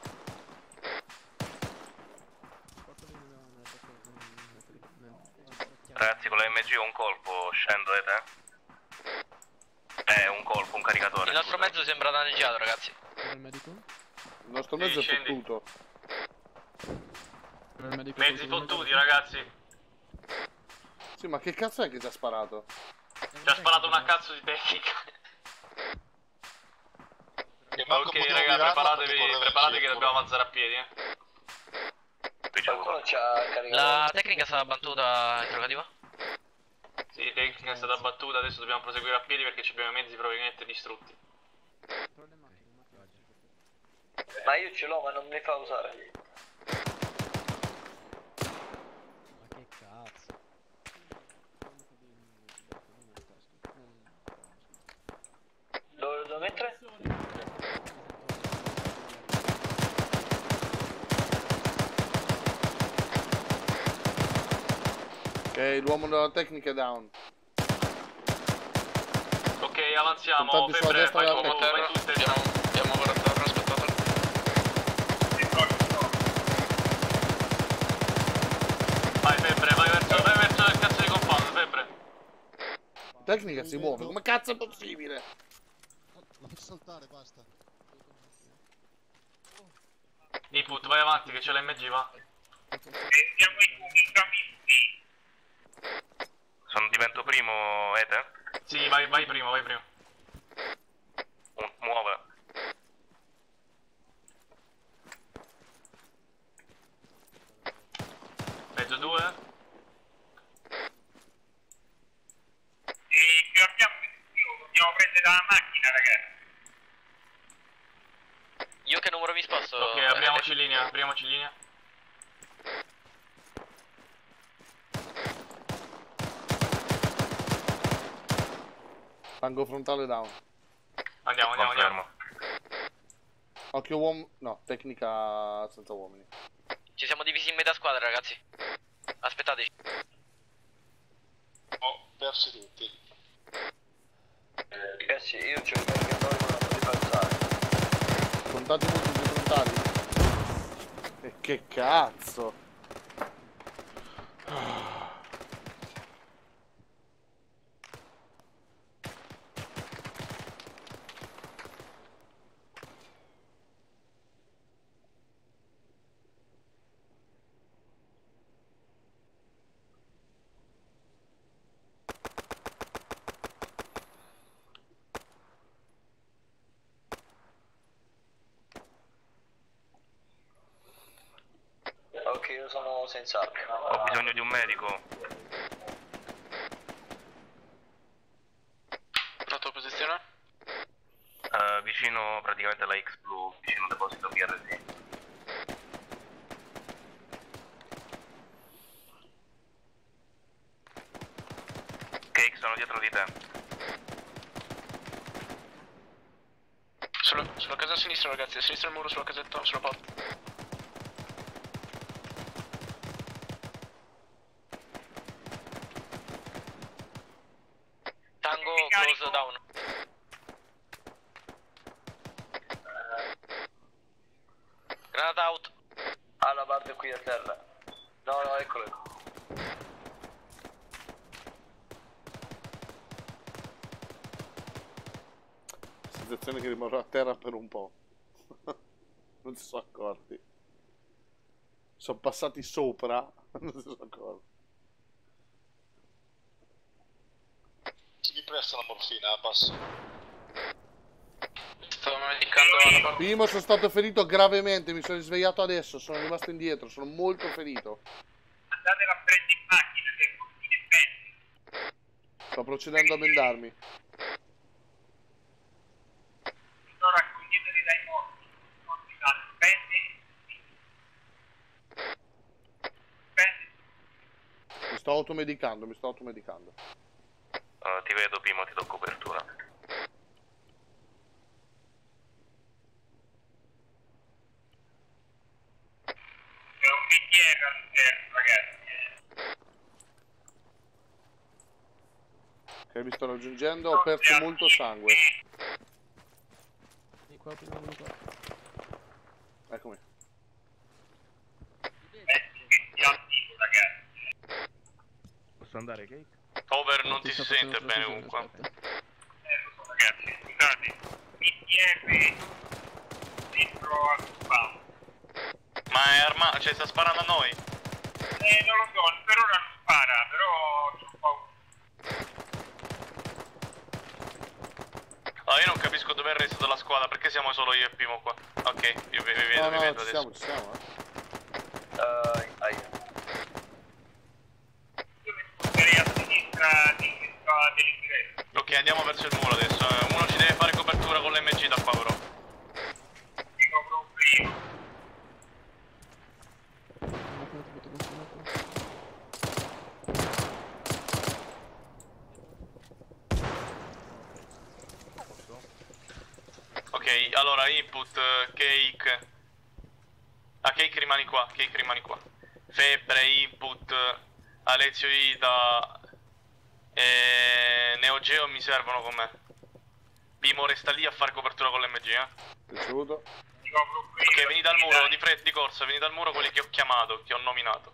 Ragazzi, con la M G ho un colpo, scendo da te. Eh, un colpo, un caricatore. Il nostro mezzo sembra danneggiato, ragazzi.
Il nostro mezzo è fottuto.
Mezzi fottuti, ragazzi.
Sì, ma che cazzo è che ci ha sparato?
Ci ha sparato una cazzo di tecnica. Ok, raga, preparatevi, preparatevi che dobbiamo avanzare a piedi, eh.
Qualcuno ci ha caricato.
La tecnica è stata battuta interrogativa?
Sì, tecnica è stata battuta, adesso dobbiamo proseguire a piedi perché abbiamo i mezzi probabilmente distrutti.
Ma io ce l'ho ma non mi fa usare.
Ma che cazzo?
Dove lo devo mettere?
Ok, l'uomo della tecnica è down.
Ok, avanziamo,
Contanti sulla
Febbre,
destra
fai
della
tu,
tecnica.
fai tu, stessa.
Andiamo per terra, aspettate.
Vai Febbre, vai verso, vai verso il cazzo di compound, Febbre.
Tecnica si muove, come cazzo è possibile?
Non saltare, basta.
Input, vai avanti che c'è l'M G, va.
E siamo i comunicamenti.
Sono divento primo, Ete?
Sì, vai, vai primo, vai primo.
Un, muove.
Mezzo due.
E più abbiamo più dobbiamo prendere la macchina, ragazzi.
Io che numero mi sposto?
Ok, apriamoci linea, apriamoci linea.
Fango frontale down.
Andiamo, andiamo, andiamo.
Occhio uomo... No, tecnica senza uomini.
Ci siamo divisi in metà squadra, ragazzi. Aspettateci.
Ho persi tutti.
Ragazzi, io c'ho il caricatore ma non lo devo alzare.
Contati multipli frontali. E che cazzo?
Ok, io sono senza arma.
Ho bisogno di un medico.
Pronto, posizione?
Uh, vicino praticamente alla X Blue, vicino al deposito P R C. Cake, sono dietro di te.
Sulla, sulla casa a sinistra, ragazzi, a sinistra il muro, sulla casetta, sulla porta.
Tango close down. Granata out.
Ah, la parte qui a terra. No, no, eccolo.
Situazione che rimarrà a terra per un po'. Non si sono accorti. Sono passati sopra. Non si sono accorti.
Mi presta la morfina, passo.
Sto medicando alla parte.
Primo, sono stato ferito gravemente, mi sono risvegliato adesso, sono rimasto indietro, sono molto ferito.
Andate a prendere in macchina, che è così in
Sto procedendo a bendarmi.
Sto raccoglieteli dai morti. Morti da spendi. Spendi.
Mi sto automedicando, mi sto automedicando.
Uh, ti vedo, Pimo, ti do copertura.
È un bicchiere all'interno, ragazzi.
Ok, mi sto raggiungendo, ho perso molto sangue.
Vieni qua, prima di qua.
Eccomi.
Posso andare, Cake?
Over non ti si sente bene comunque.
Eh, lo so, ragazzi, scusate. Bicchiere dentro al compound.
Ma è armato, cioè sta sparando a noi?
Eh, non lo so, per ora non spara, però c'ho paura.
Allora io non capisco dove è il resto della squadra, perché siamo solo io e Pimo qua. Ok, io vi, vi vedo,
No,
vi
no,
vedo
ci
adesso.
siamo, ci siamo, eh.
Uh, aia.
Sposterei a sinistra di questa dell'ingresso.
Ok, andiamo verso il muro adesso. eh. Uno ci deve fare copertura con l'M G da qua però.
Mi copro un primo.
Ok, allora input eh, Cake. Ah, Cake rimani qua, Cake rimani qua. Febbre, input, eh, Alezio Ida e Neo Geo mi servono con me. Pimo resta lì a fare copertura con l'M G, eh.
Ricevuto.
Ok, veni dal muro, di fretta, di corsa, veni dal muro quelli che ho chiamato, che ho nominato.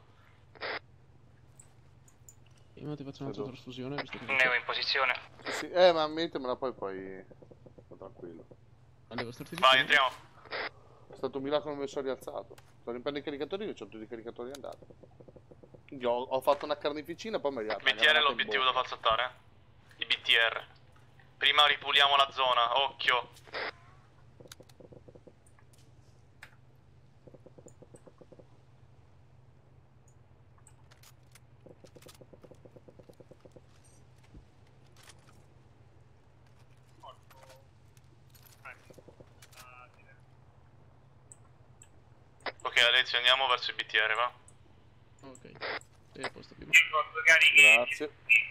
Io ti faccio un'altra trasfusione, visto che...
Neo in posizione.
Sì, sì. Eh, ma mettemela poi, poi... Sto tranquillo.
Vai, entriamo.
È stato un miracolo che mi sono rialzato. Sto riempiendo i caricatori, io ho tutti i caricatori andati. Io ho, ho fatto una carneficina, poi mi è arrivata
B T R è l'obiettivo da far saltare, eh. I B T R. Prima ripuliamo la zona, occhio. Ok, Alessio, andiamo verso i B T R, va?
Ok. Sei a posto, Pimo.
Grazie.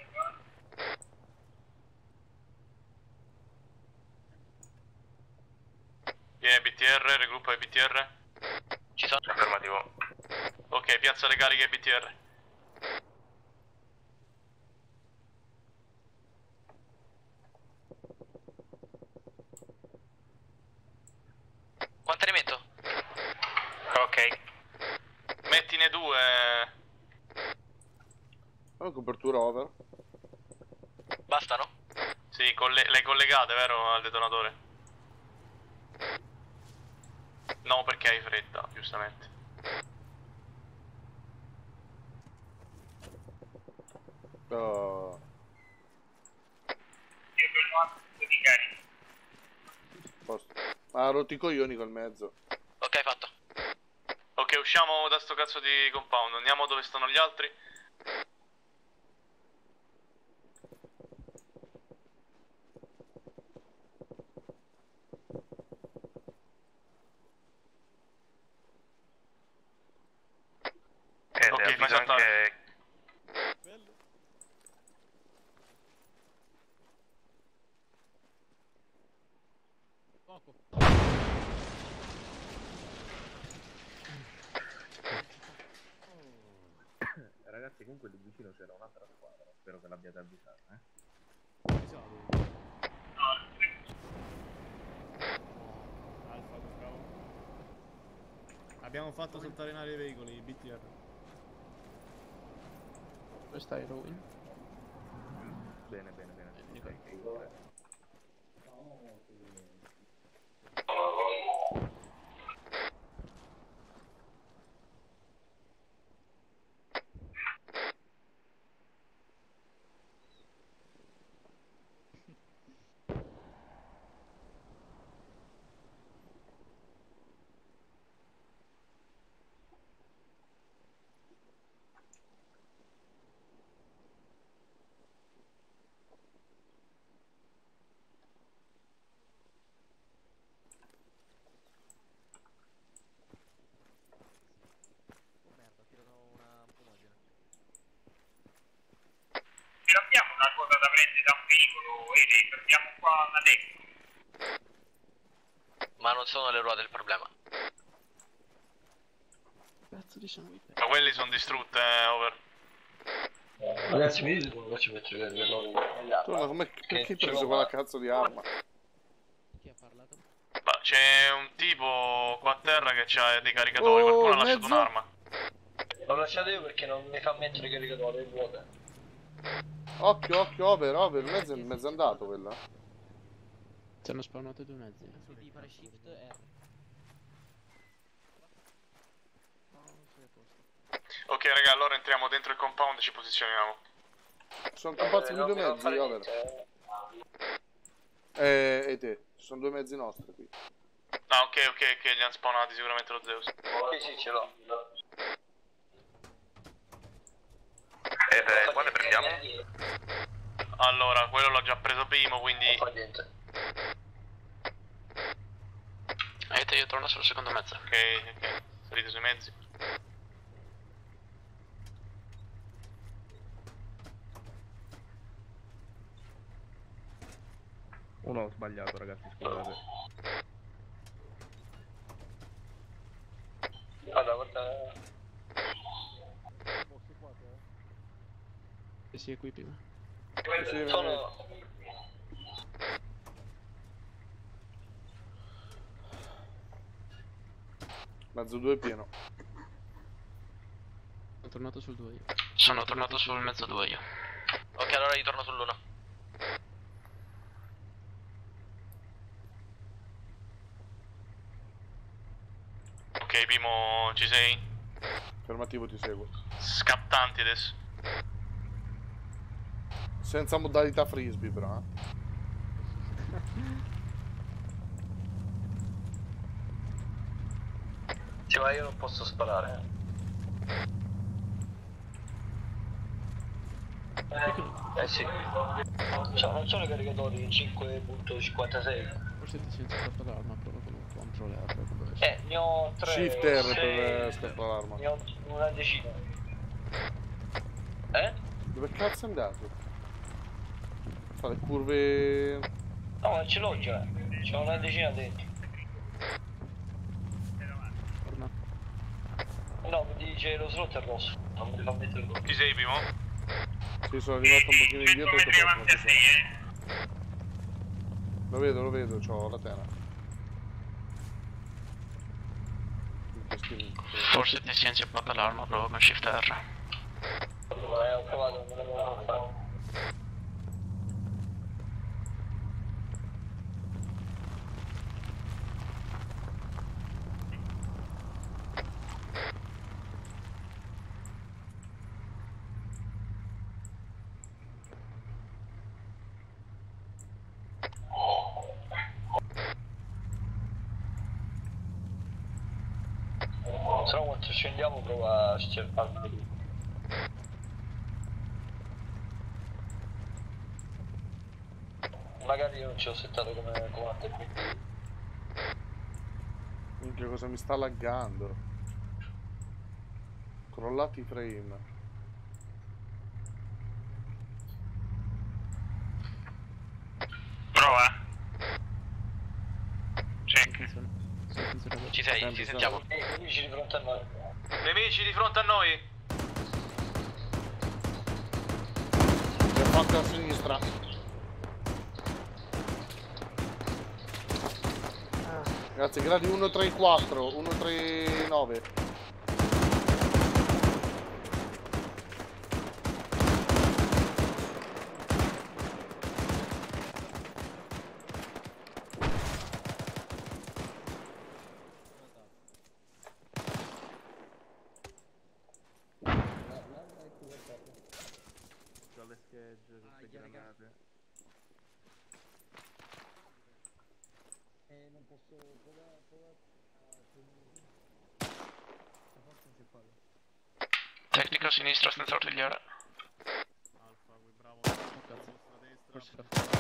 Vieni B T R, regruppa i B T R. Ci sono. Affermativo. Ok, piazza le cariche ai B T R. Quante ne metto? Ok. Mettine due.
Ho copertura over.
Bastano? Sì, colle- le collegate, vero, al detonatore? No, perché hai fretta, giustamente.
Oh.
Io sono a di carica.
Posto. Ha rotto i coglioni col mezzo.
Ok, fatto. Ok, usciamo da sto cazzo di compound, andiamo dove stanno gli altri.
Eh,
ok, fai saltare.
Poco.
Ragazzi, comunque lì vicino c'era un'altra squadra. Spero che l'abbiate avvisata, eh.
Alfa, bravo. Abbiamo fatto saltare in aria i veicoli, B T R.
Dove stai, Rowan?
Bene, bene, bene. Ok, ok.
muovete, partiamo qua adesso.
Ma non sono le ruote il problema.
Cazzo di sangue.
Ma quelli sono distrutte, eh, over.
Ragazzi, mi dite come ci metto i caricatori?
Tu, ma come, perché hai preso quella cazzo di arma?
Chi ha parlato?
Ma c'è un tipo qua a terra che ha dei caricatori, qualcuno ha lasciato
mezzo?
un'arma.
L'ho lasciato io perché non mi fa mettere i caricatori, è vuota.
Occhio, occhio, over, over, il mezzo è il mezzo andato quella.
Ci hanno spawnato due mezzi.
Devi fare shift R.
Ok raga, allora entriamo dentro il compound e ci posizioniamo.
Sono comparsi di due mezzi, over. Eh, e te, ci sono due mezzi nostri qui.
Ah ok ok ok, li hanno spawnati sicuramente lo Zeus.
Sì sì, ce l'ho.
E beh, quando prendiamo?
Allora, quello l'ho già preso primo, quindi...
Vedete, io torno sul secondo mezzo.
Ok, ok, salite sui mezzi.
Uno ho sbagliato, ragazzi, scusate.
Guarda, guarda.
E si equipi.
Sono...
Mezzo due pieno.
Sono tornato sul due io.
Sono tornato sul mezzo due io.
Ok, allora io torno sull'uno. Ok, Pimo, ci sei?
Fermativo, ti seguo.
Scattanti adesso.
Senza modalità frisbee però, eh.
Sì, ma io non posso sparare. Eh, eh sì. Cioè, non sono i caricatori cinque punto cinquantasei.
Forse ti senti fatto l'arma, prova con un control R.
Eh, ne ho tre.
Shift R
sei,
per scappare l'arma.
Ne ho una decina. Eh?
Dove cazzo è andato? Fa le curve...
No, ma ce l'ho già. C'ho una decina dentro. No, mi dice lo slot è rosso. Non mi fa mettere il
Ci sei, Pimo?
Sì, sono arrivato un pochino indietro e ho
avanti a sei, eh.
Lo vedo, lo vedo, c'ho la tela.
Forse ti si è inceppata l'arma, provo con Shift R.
Eh, ho provato, non l'avevo fatto. Se no quando scendiamo prova a cercarlo lì. Magari io non ci ho settato come comando quindi.
Minchia, cosa mi sta laggando? Crollati i frame.
Prova. Check.
Ci sei, ci sentiamo.
Ehi, nemici di fronte a noi.
Nemici di fronte a noi.
Mi ha fatto a sinistra. Grazie, gradi uno tre quattro, uno tre nove.
C'ho le schegge, tutte granate.
Eh, non posso provare, provare a forza c'è quello.
Tecnica a sinistra senza artigliare.
Alfa, qui bravo. Oh, cazzo.
Forse la fa.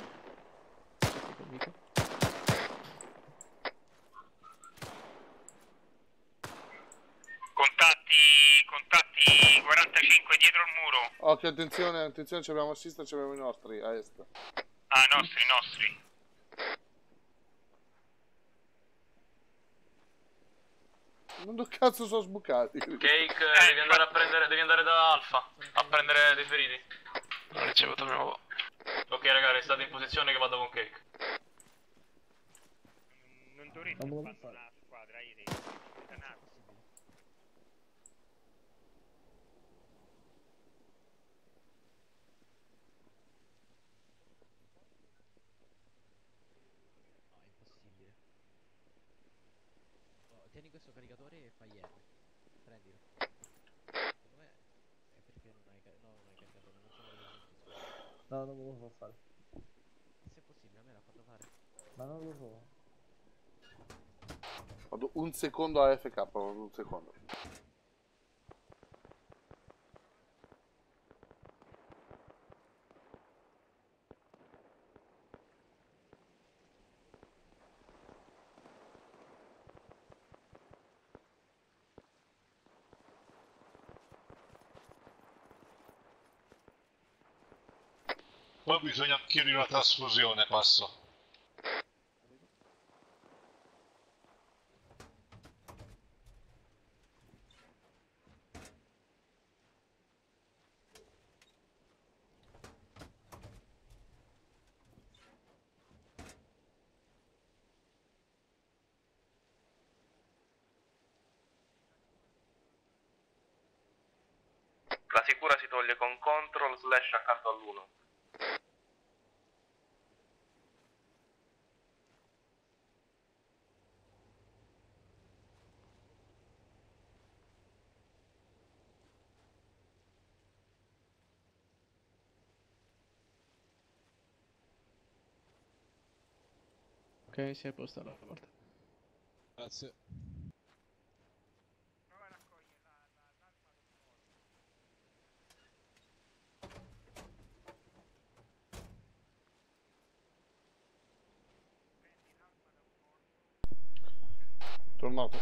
Contatti, contatti quarantacinque dietro il muro.
Occhio, attenzione, attenzione, ci abbiamo assist, ci abbiamo i nostri a est.
A Ah, i nostri, i nostri.
Non do cazzo sono sbucati.
Cake, devi andare a prendere, devi andare da Alfa a prendere dei feriti.
Non ricevuto nuovo.
Ok ragazzi, restate in posizione che vado con Cake.
Non dovrete fare una squadra, io devo tornare.
Impossibile. Oh, tieni questo caricatore e fai R. Prendilo. Secondo me è perché non hai, no, non hai caricatore, non sono le posizioni.
No, non lo so fare.
Se è possibile, a me l'ha fatto fare.
Ma non lo so.
Vado un secondo a F K, un secondo.
Poi bisogna chiedere una trasfusione, passo.
La sicura si toglie con control slash accanto all'uno.
Ok, si è posta la porta.
Grazie.
Tornato.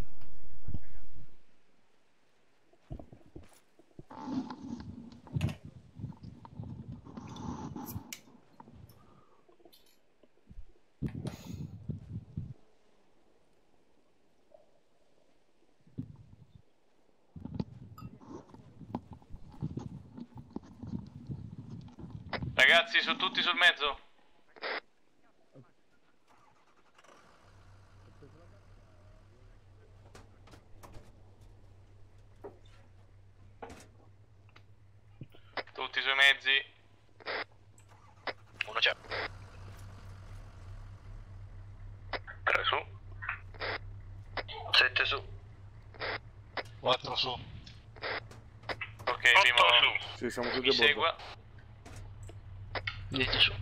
Ragazzi, su tutti sul mezzo. Tutti sui mezzi.
Uno c'è.
tre su.
sette su.
quattro su.
Ok, primo
Sì, siamo tutti
mi
a bordo.
segua.
dieci su.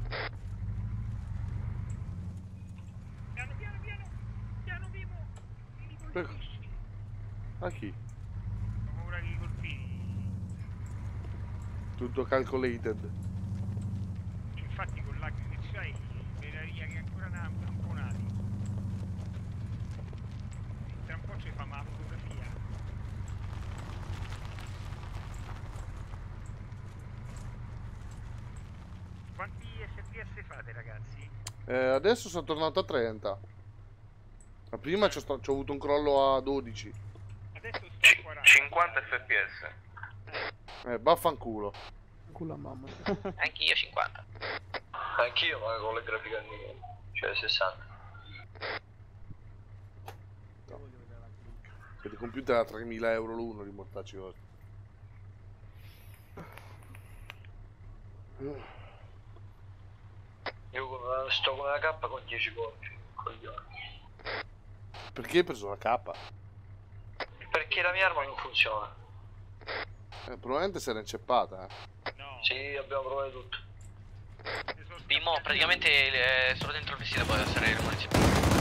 Piano, piano, piano. Piano vivo.
Per- A chi?
Ho paura che i colpini.
Tutto calcolated.
Infatti con l'H che c'hai, speraria che ancora ne ha un po' nati. Tra un po' ci fa una fotografia. Quanti F P S fate, ragazzi?
Eh, adesso sono tornato a trenta. Ma prima c'ho sta- c'ho avuto un crollo a dodici.
Adesso sto a quaranta.
cinquanta F P S.
Eh, vaffanculo.
Culo a mamma.
Anch'io cinquanta. Anch'io, ma con le grafiche al minimo. Cioè sessanta.
Il computer a tremila euro l'uno di mortacci vostri.
Io con una- sto con una K con dieci colpi. Coglioni.
Perché hai preso la K?
Perché la mia arma non funziona.
Eh, probabilmente si era inceppata, eh.
Sì, abbiamo provato tutto.
Pimmo, praticamente eh, solo dentro il vestito può essere il munizionale.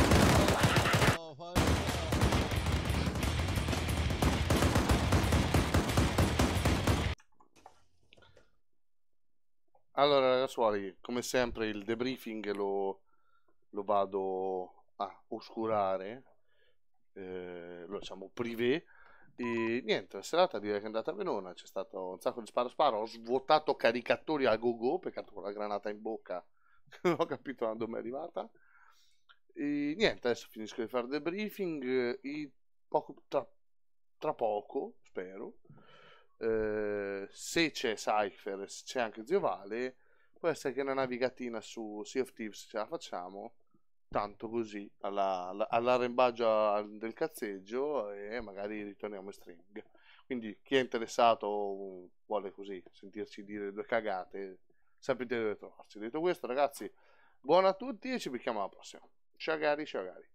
Allora ragazzuoli, come sempre il debriefing lo, lo vado a oscurare, eh, lo diciamo privé, E niente, la serata direi che è andata a Venona, c'è stato un sacco di sparo sparo, ho svuotato caricatori a go go, peccato con la granata in bocca, non ho capito da dove è arrivata. E niente, adesso finisco di fare debriefing, e poco, tra, tra poco, spero, eh, se c'è Cypher, se c'è anche Zio Vale, può essere che una navigatina su Sea of Thieves ce la facciamo, tanto così, alla, alla, all'arrembaggio del cazzeggio, e magari ritorniamo in string. Quindi chi è interessato, vuole così sentirci dire due cagate, sapete dove trovarci. Detto questo, ragazzi, buona a tutti e ci becchiamo alla prossima. Ciao cari, ciao cari.